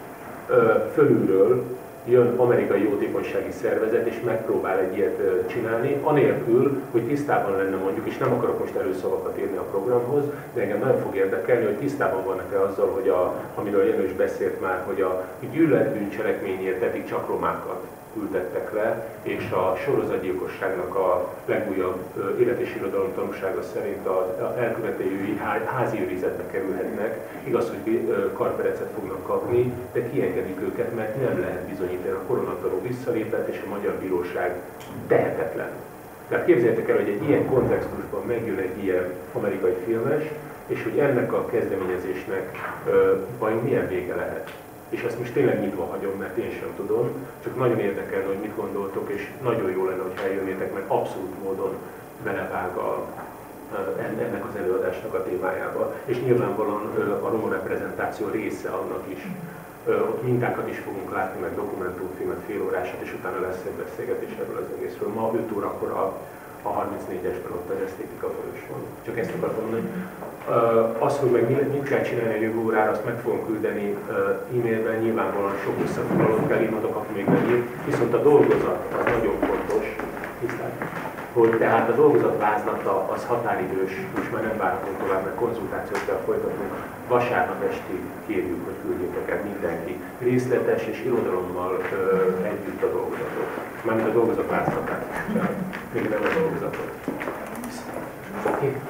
Speaker 2: fölülről jön amerikai jótékonysági szervezet, és megpróbál egy ilyet csinálni, anélkül, hogy tisztában lenne mondjuk, és nem akarok most előszavakat írni a programhoz, de engem nagyon fog érdekelni, hogy tisztában vannak-e azzal, hogy a, amiről Jenő is beszélt már, hogy a gyűlöletbűncselekményért eddig csak romákat ültettek le, és a sorozatgyilkosságnak a legújabb élet- és irodalom tanúsága szerint az elkövetői házi őrizetbe kerülhetnek. Igaz, hogy karperecet fognak kapni, de kiengedik őket, mert nem lehet bizonyítani. A koronataró visszalépett, és a magyar bíróság tehetetlen. Tehát képzeljétek el, hogy egy ilyen kontextusban megjön egy ilyen amerikai filmes, és hogy ennek a kezdeményezésnek vajon milyen vége lehet. És ezt most tényleg nyitva hagyom, mert én sem tudom, csak nagyon érdekel, hogy mit gondoltok, és nagyon jó lenne, hogy eljönnétek, mert abszolút módon belevág a, ennek az előadásnak a témájába. És nyilvánvalóan a roma reprezentáció része annak is. Ott mintákat is fogunk látni, meg dokumentumfilmet, félórásat, és utána lesz egy beszélgetés erről az egészről. Ma öt órakor a a harmincnégyesben ott az esztétika folyosón. Csak ezt akartam mondani. Az, hogy meg mit kell csinálni a jövő órára, azt meg fogom küldeni e-mailben, nyilvánvalóan sok összefoglalót kell írnotok, aki még nem írt, viszont a dolgozat az nagyon fontos. Tisztelt. hogy tehát a dolgozat vázlata az határidős, most már nem várhatunk tovább, mert konzultációt kell folytatunk. Vasárnap estig kérjük, hogy küldjétek el mindenki részletes és irodalommal ö, együtt a dolgozatot. Mármint a dolgozat vázlatát, még nem a dolgozatot. Oké? Okay.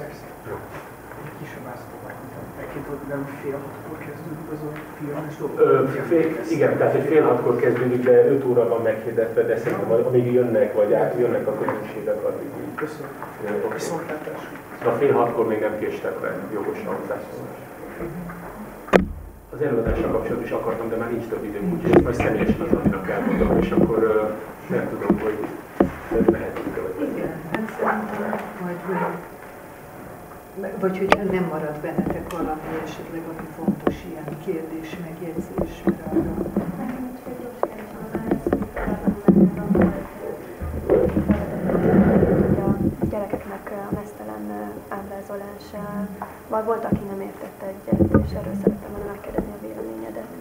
Speaker 4: Nem fél hatkor kezdődik az a
Speaker 2: filmes? Igen, tehát hogy fél hatkor kezdődik, de öt óra van meghirdetve, de szerintem amíg jönnek, vagy át, jönnek a közönségek, addig így.
Speaker 4: Köszönöm. Viszontlátás.
Speaker 2: A fél hatkor még nem késtek le, jogosan hozzászólás. Az előadással kapcsolatban is akartam, de már nincs több időm, úgyhogy ezt majd személyesen az Anninak elmondom, és akkor uh, nem tudom, hogy mehetünk-e vagy.
Speaker 1: Igen, hát szerintem majd vagy hogyha nem marad bennetek valami esetleg, ami fontos ilyen kérdés, megjegyzés, arra.
Speaker 5: A gyerekeknek a meztelen ábrázolásával volt, aki nem értette egyet, és erről szerettem volna megkérdezni a véleményedet.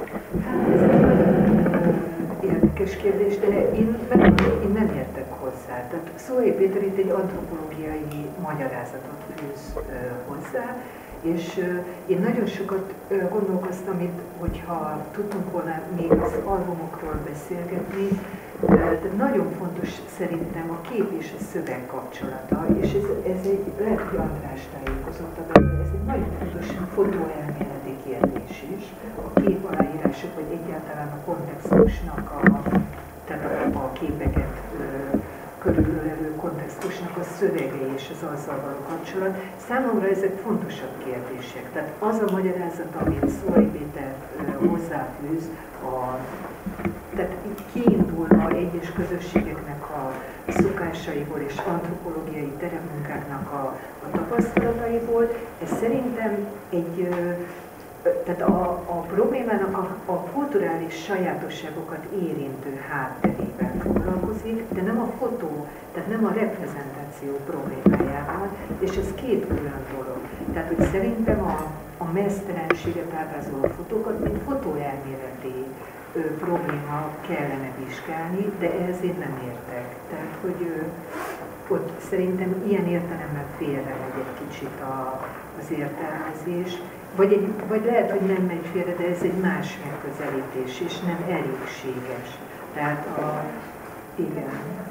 Speaker 1: Érdekes kérdés, de én, én nem értek hozzá. Tehát Szolai Péter itt egy antropológiai magyarázatot fűz uh, hozzá, és uh, én nagyon sokat uh, gondolkoztam itt, hogyha tudtunk volna még az albumokról beszélgetni, uh, de nagyon fontos szerintem a kép és a szöveg kapcsolata, és ez, ez egy, lehet, hogy András tájékozott, de ez egy nagyon fontos fotóelméleti kérdés is, a kép aláírások, vagy egyáltalán a kontextusnak, a, tehát a, a képeket ö, körülölelő kontextusnak a szövege és az azzal való kapcsolat. Számomra ezek fontosabb kérdések. Tehát az a magyarázat, amit Szolai Péter ö, hozzáfűz, a, tehát kiindulva egyes közösségeknek a szokásaiból és antropológiai teremmunkáknak a, a tapasztalataiból, ez szerintem egy ö, tehát a, a problémának a, a kulturális sajátosságokat érintő hátterével foglalkozik, de nem a fotó, tehát nem a reprezentáció problémájával, és ez két külön dolog. Tehát, hogy szerintem a, a meztelenséget ábrázoló fotókat, mint fotóelméleti ö, probléma kellene vizsgálni, de ehhez én nem értek. Tehát, hogy ö, ott szerintem ilyen értelemben félre megy egy kicsit a, az értelmezés, Vagy, egy, vagy lehet, hogy nem megy félre, de ez egy más megközelítés, és nem elégséges. Tehát a... igen.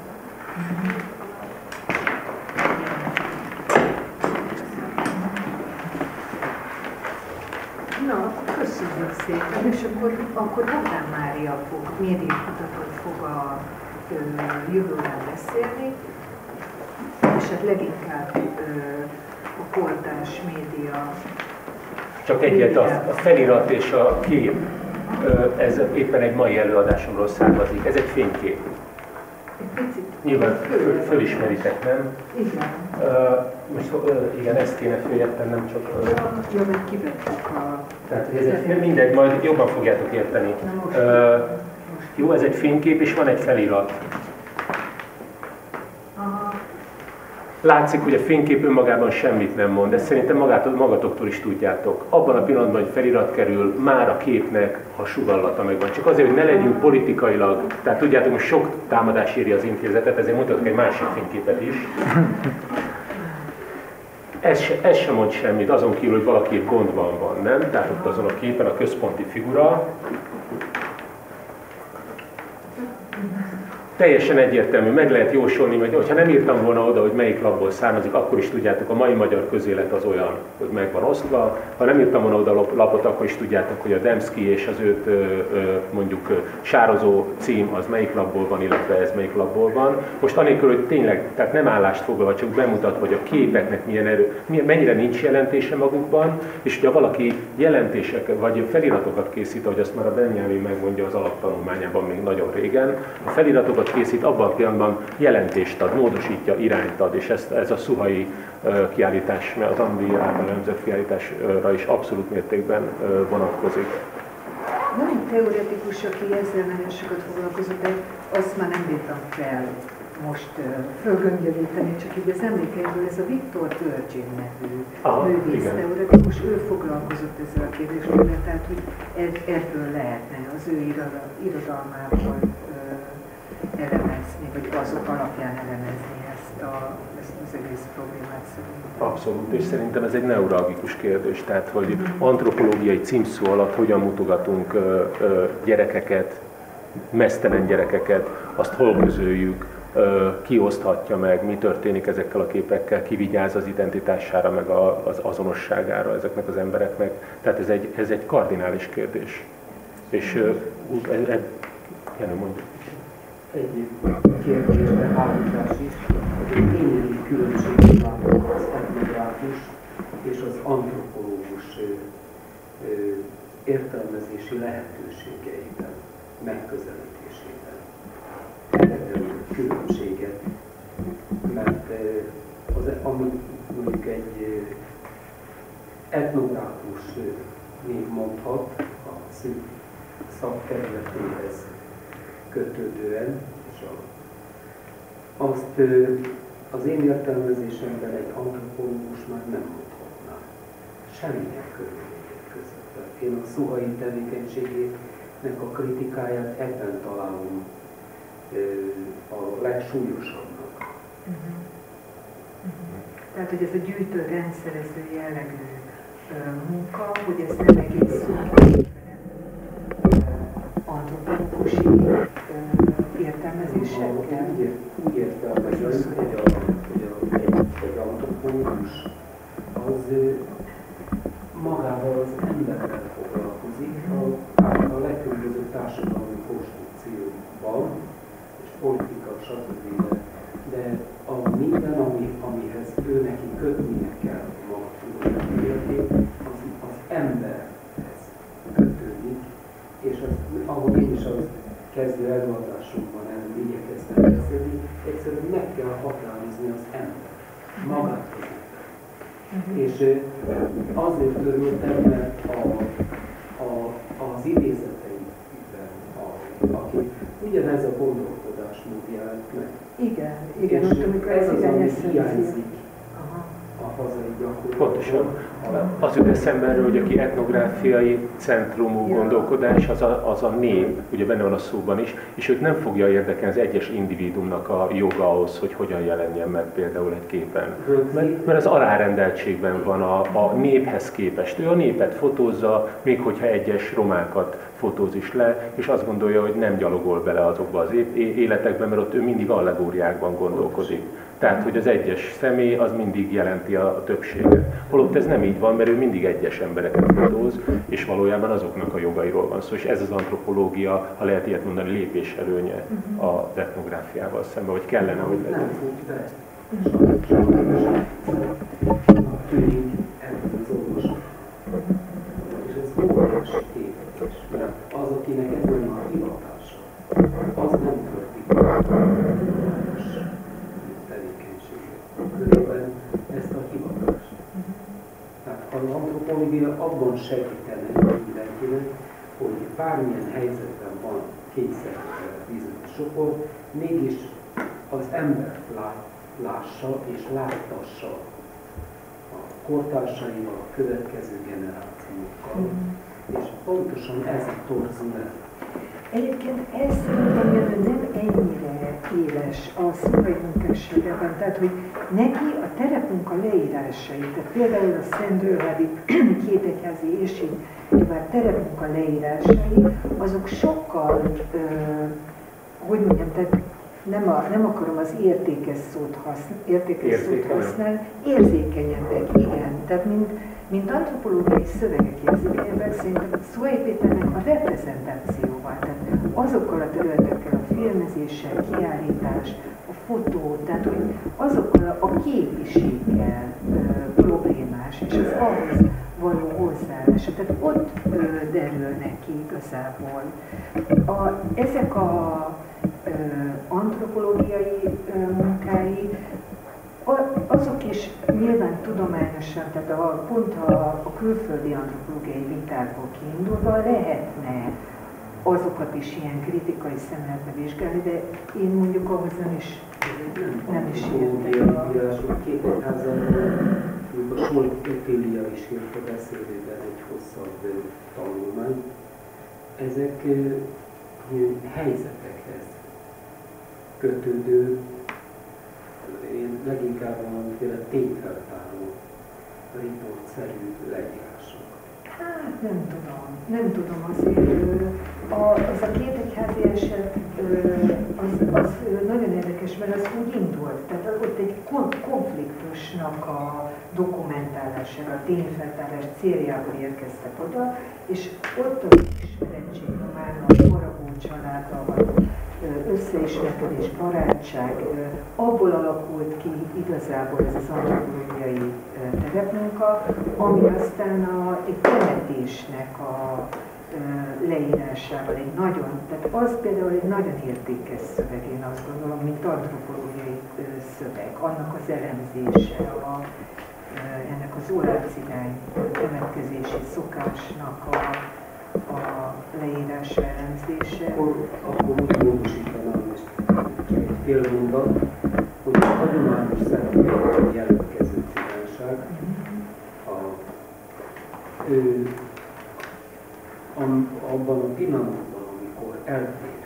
Speaker 1: Na, köszönjük szépen, és akkor, akkor Bogdán Mária fog, médiakutatót fog a ö, jövőben beszélni, és hát leginkább ö, a kortárs média.
Speaker 2: Csak egyet, a, a felirat és a kép, ez éppen egy mai előadásomról származik. Ez egy fénykép. Nyilván föl, fölismeritek, nem?
Speaker 1: Igen.
Speaker 2: Uh, most uh, igen, ezt kéne följettem, nem csak... Uh,
Speaker 1: ja, meg kivettük a...
Speaker 2: Tehát ez egy, mindegy, majd jobban fogjátok érteni. Uh, jó, ez egy fénykép, és van egy felirat. Látszik, hogy a fénykép önmagában semmit nem mond, ezt szerintem magától, magatoktól is tudjátok. Abban a pillanatban, hogy felirat kerül, már a képnek a sugallata megvan. Csak azért, hogy ne legyünk politikailag, tehát tudjátok, hogy sok támadás írja az intézetet, ezért mutatok egy másik fényképet is. Ez, se, ez sem mond semmit, azon kívül, hogy valaki gondban van, nem? Tehát ott azon a képen a központi figura. Teljesen egyértelmű, meg lehet jósolni, hogy ha nem írtam volna oda, hogy melyik lapból származik, akkor is tudjátok, a mai magyar közélet az olyan, hogy meg van osztva. Ha nem írtam volna oda a lapot, akkor is tudjátok, hogy a Demszky és az őt mondjuk sározó cím az melyik lapból van, illetve ez melyik lapból van. Most anélkül, hogy tényleg, tehát nem állást foglalva, csak bemutat, hogy a képeknek milyen erő, mennyire nincs jelentése magukban, és hogyha valaki jelentések vagy feliratokat készít, ahogy azt már a Benjamin megmondja az alaptanulmányában még nagyon régen, a feliratokat készít, abban a pillanatban jelentést ad, módosítja, irányt ad, és ezt, ez a szuhai uh, kiállítás, mert az Andi által nemzet kiállításra is abszolút mértékben uh, vonatkozik.
Speaker 1: Van egy teoretikus, aki ezzel nagyon sokat foglalkozott, de azt már nem bírtam fel most uh, fölgöngyölíteni, csak így az emlékeiből ez a Viktor Virgin nevű művész teoretikus, ő foglalkozott ezzel a kérdéssel, tehát hogy ebből lehetne az ő irodalmából elemezni, vagy azok alapján elemezni ezt, a, ezt az egész problémát szerintem.
Speaker 2: Abszolút, és szerintem ez egy neuralgikus kérdés, tehát hogy antropológiai címszó alatt hogyan mutogatunk ö, ö, gyerekeket, meztelen gyerekeket, azt hol közöljük, ö, ki oszthatja meg, mi történik ezekkel a képekkel, ki vigyáz az identitására, meg a, az azonosságára ezeknek az embereknek. Tehát ez egy, ez egy kardinális kérdés. És ö, e, e, Jenő, mondjuk.
Speaker 3: Egy kérdésre állítás is, hogy egy lényegi különbséget látok az etnográfus és az antropológus ö, ö, értelmezési lehetőségeiben, megközelítésében. Eredeti különbséget, mert ö, az, amit mondjuk egy ö, etnográfus még mondhat a szűk szakterületéhez kötődően, és a, azt az én értelmezésemben egy antropológus már nem mondhatná. Semmilyen körülmények között. Tehát én a Szuhai tevékenységének a kritikáját ebben találom a legsúlyosabbnak.
Speaker 1: Uh-huh. Uh-huh. Tehát, hogy ez a gyűjtő rendszerező jellegű uh, munka, hogy ez nem egész antropológusi értelmezésekkel?
Speaker 3: Úgy, úgy értelmezem, hogy, a, hogy, a, egy, egy antropológus az magával az emberrel foglalkozik, a, a legkülönbözőbb társadalmi konstrukcióban, és politika, stb. De a minden, ami, amihez ő neki kötnie kell maga tudományos az, az emberhez kötődik, és az, ahogy én is az kezdő előadásomban erről igyekeztem beszélni, egyszerűen meg kell határozni az ember, magát az ember. Uh-huh. És azért örültem, mert a, a, az idézeteiben, aki ugyanez a gondolkodásmód jelent meg.
Speaker 1: Igen, igen,
Speaker 3: és
Speaker 1: ott, amikor
Speaker 3: ez az, ami
Speaker 1: hiányzik
Speaker 3: a hazai gyakorlatban.
Speaker 2: Pontosan. Az jut eszembe erről, hogy aki etnográfiai centrumú gondolkodás, az a, az a nép, ugye benne van a szóban is, és őt nem fogja érdekelni az egyes individumnak a joga ahhoz, hogy hogyan jelenjen meg például egy képen. Mert, mert az alárendeltségben van a, a néphez képest. Ő a népet fotózza, még hogyha egyes romákat fotóz is le, és azt gondolja, hogy nem gyalogol bele azokba az életekben, mert ott ő mindig allegóriákban gondolkodik. Tehát, hogy az egyes személy az mindig jelenti a, a többséget. Holott ez nem így van, mert ő mindig egyes embereket fotóz, és valójában azoknak a jogairól van szó. És ez az antropológia, ha lehet ilyet mondani, lépéselőnye az etnográfiával szemben, vagy kellene, hogy legyen.
Speaker 3: Nem fut be. Tűnik ebben az olvasat. És ez óriási tévedés, mert az, akinek ez nem a hivatása, az nem történik tevékenységet. Körülbelül ezt a hivatást. Tehát az antropológia abban segítene mindenkinek, hogy bármilyen helyzetben van kényszerítve bizonyos csoport, mégis az embert lát, lássa és láttassa a kortársaival, a következő generációkkal. Mm. És pontosan ez a torzul.
Speaker 1: Egyébként ez szerintem nem ennyire éles a Szuhai munkásságában, tehát hogy neki a terepmunka leírásai, tehát például a Szendrőhádi kétegyházi érség, bár terepmunka leírásai, azok sokkal, ö, hogy mondjam, tehát nem, a, nem akarom az értékes szót, használ, értékes szót használni, érzékenyebbek, igen. Tehát mint, mint antropológiai szövegek érzékenyebbek, szerintem a Szuhai Péternek a reprezentációval, tehát azokkal a területekkel, a filmezéssel, kiállítás, a fotó, tehát hogy azokkal a képiséggel ö, problémás, és az ahhoz való hozzáállása. Tehát ott ö, derülnek ki igazából. A, ezek a ö, antropológiai ö, munkái, azok is nyilván tudományosan, tehát a, pont a, a külföldi antropológiai vitákból kiindulva lehetne azokat is ilyen kritikai szemléletbe vizsgálni, de én mondjuk ahhoz nem is, nem is értek.
Speaker 3: A kétegyházan, a Solt Otília is írt a beszédében egy hosszabb tanulmány. Ezek helyzetekhez kötődő, én leginkább valamiféle tényfeltáró, riportszerű leírások.
Speaker 1: Hát nem tudom, nem tudom azért. A, az a két egyházi eset az, az nagyon érdekes, mert az úgy indult. Tehát ott egy konfliktusnak a dokumentálására, a tényfeltárás céljából érkeztek oda, és ott az ismerettség nyomán a Faragó családdal összeismerkedés, barátság, abból alakult ki igazából ez az antropológiai terepmunka, ami aztán a, egy temetésnek a leírásával egy nagyon, tehát az például egy nagyon értékes szöveg, én azt gondolom, mint antropológiai szöveg, annak az elemzése, a, ennek az olácigány temetkezési szokásnak a, a leírása, elemzése.
Speaker 3: Akkor, akkor úgy módosítanám most egy fél mondat, hogy a hagyományos szerepében jelentkező cigányság, a, ő, abban a pillanatban, amikor eltér,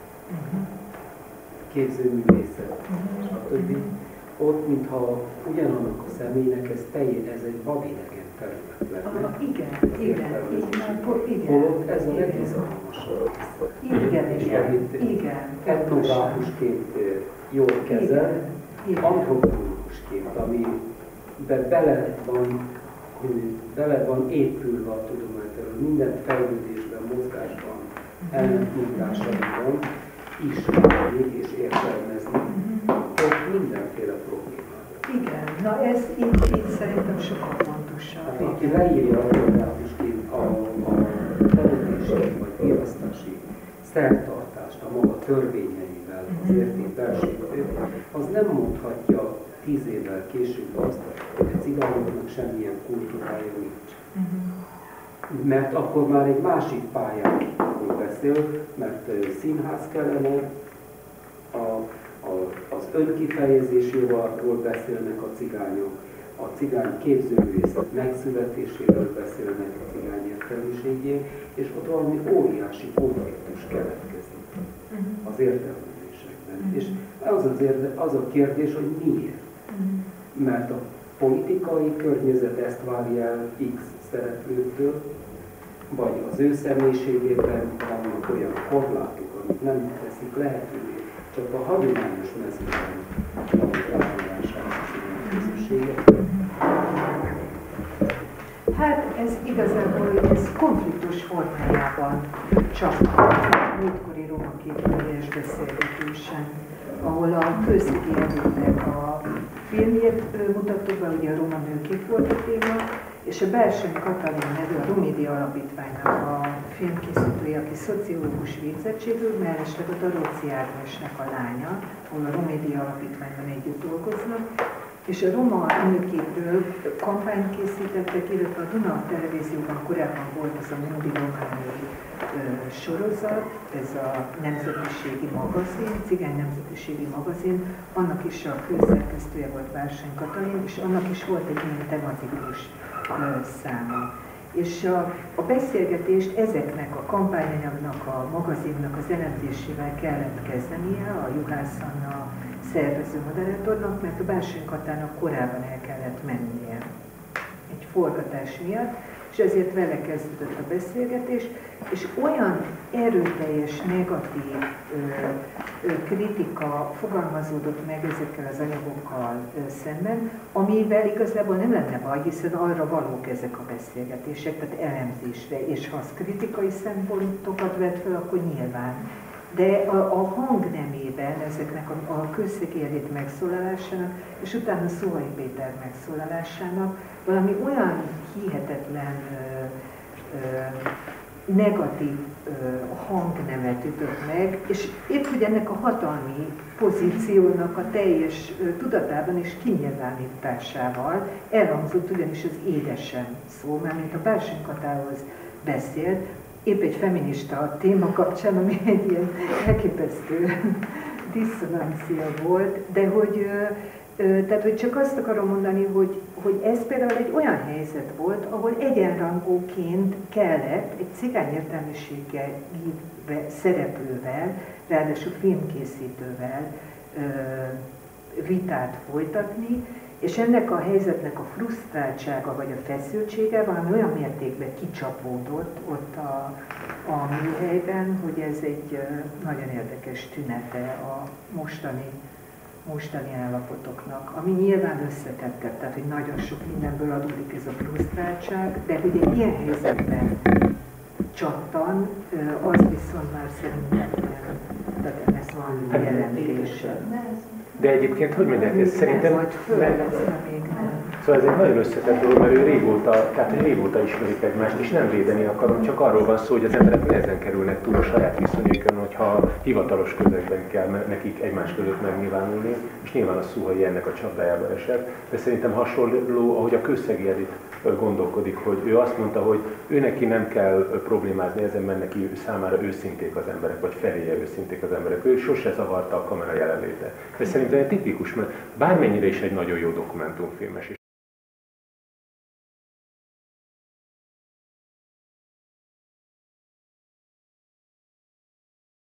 Speaker 3: képzőművészet, stb. Ott, mintha ugyanannak a személynek ez teljén, ez egy babidegen terület lenne.
Speaker 1: Ah, igen, igen, igen.
Speaker 3: Holott ez a legizgalmasabb.
Speaker 1: Igen, igen, igen.
Speaker 3: Etnográfusként jól kezel, antropológusként, amiben bele van, bele van épülve a tudományterület, minden fejlődésben, mozgásban, ellentmondásban ismerni és értelmezni, ott mindenféle problémát.
Speaker 1: Igen, na ez így, így szerintem sokkal fontosabb.
Speaker 3: Hát, aki leírja a etnográfusként a, a temetési vagy virasztási szertartást a maga törvényeivel, az értékbelségét, az nem mondhatja tíz évvel később azt, hogy a cigányoknak semmilyen kultúrája nincs. Mert akkor már egy másik pályáról beszél, mert színház kellene, a, a, az önkifejezés jogáról beszélnek a cigányok, a cigány képzőművészet megszületéséről beszélnek a cigány értelmiségén, és ott valami óriási konfliktus keletkezik az értelmezésekben. És az, az, érde, az a kérdés, hogy miért? Mert a politikai környezet ezt várja el X szereplőtől, vagy az ő személyiségében vannak olyan korlátok, amik nem teszik lehetővé, csak a hagyományos mezőben való elmondására a közösséget.
Speaker 1: Hát ez igazából ez konfliktus formájában csak a múltkori Roma képviselés beszélgetésen, ahol a Kőszegi Editnek a filmjét mutattuk be, ugye a Roma nőkép volt a téma, és a Berseny Katalin nevű a Romédia Alapítványnak a filmkészítője, aki szociológus végzettségű, mellesleg a Taróci Ágnesnek a lánya, ahol a Romédia Alapítványban együtt dolgoznak, és a Roma nőképről kampányt készítettek, illetve a Duna televízióban korábban volt az a Mundi Rományi sorozat, ez a nemzetiségi magazin, cigány nemzetiségi magazin, annak is a főszerkesztője volt Berseny Katalin, és annak is volt egy ilyen tematikus száma. És a, a beszélgetést ezeknek a kampányanyagnak, a magazinnak az elemzésével kellett kezdenie a Juhász Anna szervező moderátornak, mert a Berseny Katának korábban el kellett mennie egy forgatás miatt, és ezért vele kezdődött a beszélgetés, és olyan erőteljes, negatív ö, ö, kritika fogalmazódott meg ezekkel az anyagokkal ö, szemben, amivel igazából nem lenne baj, hiszen arra valók ezek a beszélgetések, tehát elemzésre, és ha az kritikai szempontokat vet fel, akkor nyilván. De a, a hangnemében ezeknek a, a Kőszegi Edit megszólalásának, és utána Szohai Péter megszólalásának valami olyan hihetetlen ö, ö, negatív ö, hangnemet ütött meg, és épp hogy ennek a hatalmi pozíciónak a teljes ö, tudatában és kinyilvánításával elhangzott ugyanis az édesem szó, mármint a Berseny Katához beszélt, épp egy feminista téma kapcsán, ami egy ilyen elképesztő diszonancia volt, de hogy, tehát, hogy csak azt akarom mondani, hogy, hogy ez például egy olyan helyzet volt, ahol egyenrangúként kellett egy cigány értelmiséggel szereplővel, ráadásul filmkészítővel vitát folytatni, és ennek a helyzetnek a frusztráltsága vagy a feszültsége valami olyan mértékben kicsapódott ott a, a műhelyben, hogy ez egy nagyon érdekes tünete a mostani, mostani állapotoknak, ami nyilván összetettebb, tehát hogy nagyon sok mindenből adódik ez a frusztráltság, de hogy egy ilyen helyzetben csattan, az viszont már szerintem nem, tehát ennek van jelentése.
Speaker 2: De egyébként, hogy mondják, ez szerintem...
Speaker 1: Vagy fölveszem még nem.
Speaker 2: Szóval ez egy nagyon összetett dolog, mert ő régóta, tehát hogy régóta ismerik egymást, és nem védeni akarom, csak arról van szó, hogy az emberek nehezen kerülnek túl a saját viszonyukon, hogyha hivatalos közegben kell nekik egymás között megnyilvánulni, és nyilván a Szuhai ennek a csapdájába esett, de szerintem hasonló, ahogy a Kőszegi Edit gondolkodik, hogy ő azt mondta, hogy ő neki nem kell problémázni ezen, mert neki számára őszinték az emberek, vagy feléje őszinték az emberek. Ő sose zavarta a kamera jelenléte. Ez szerintem egy tipikus, mert bármennyire is egy nagyon jó dokumentumfilmes.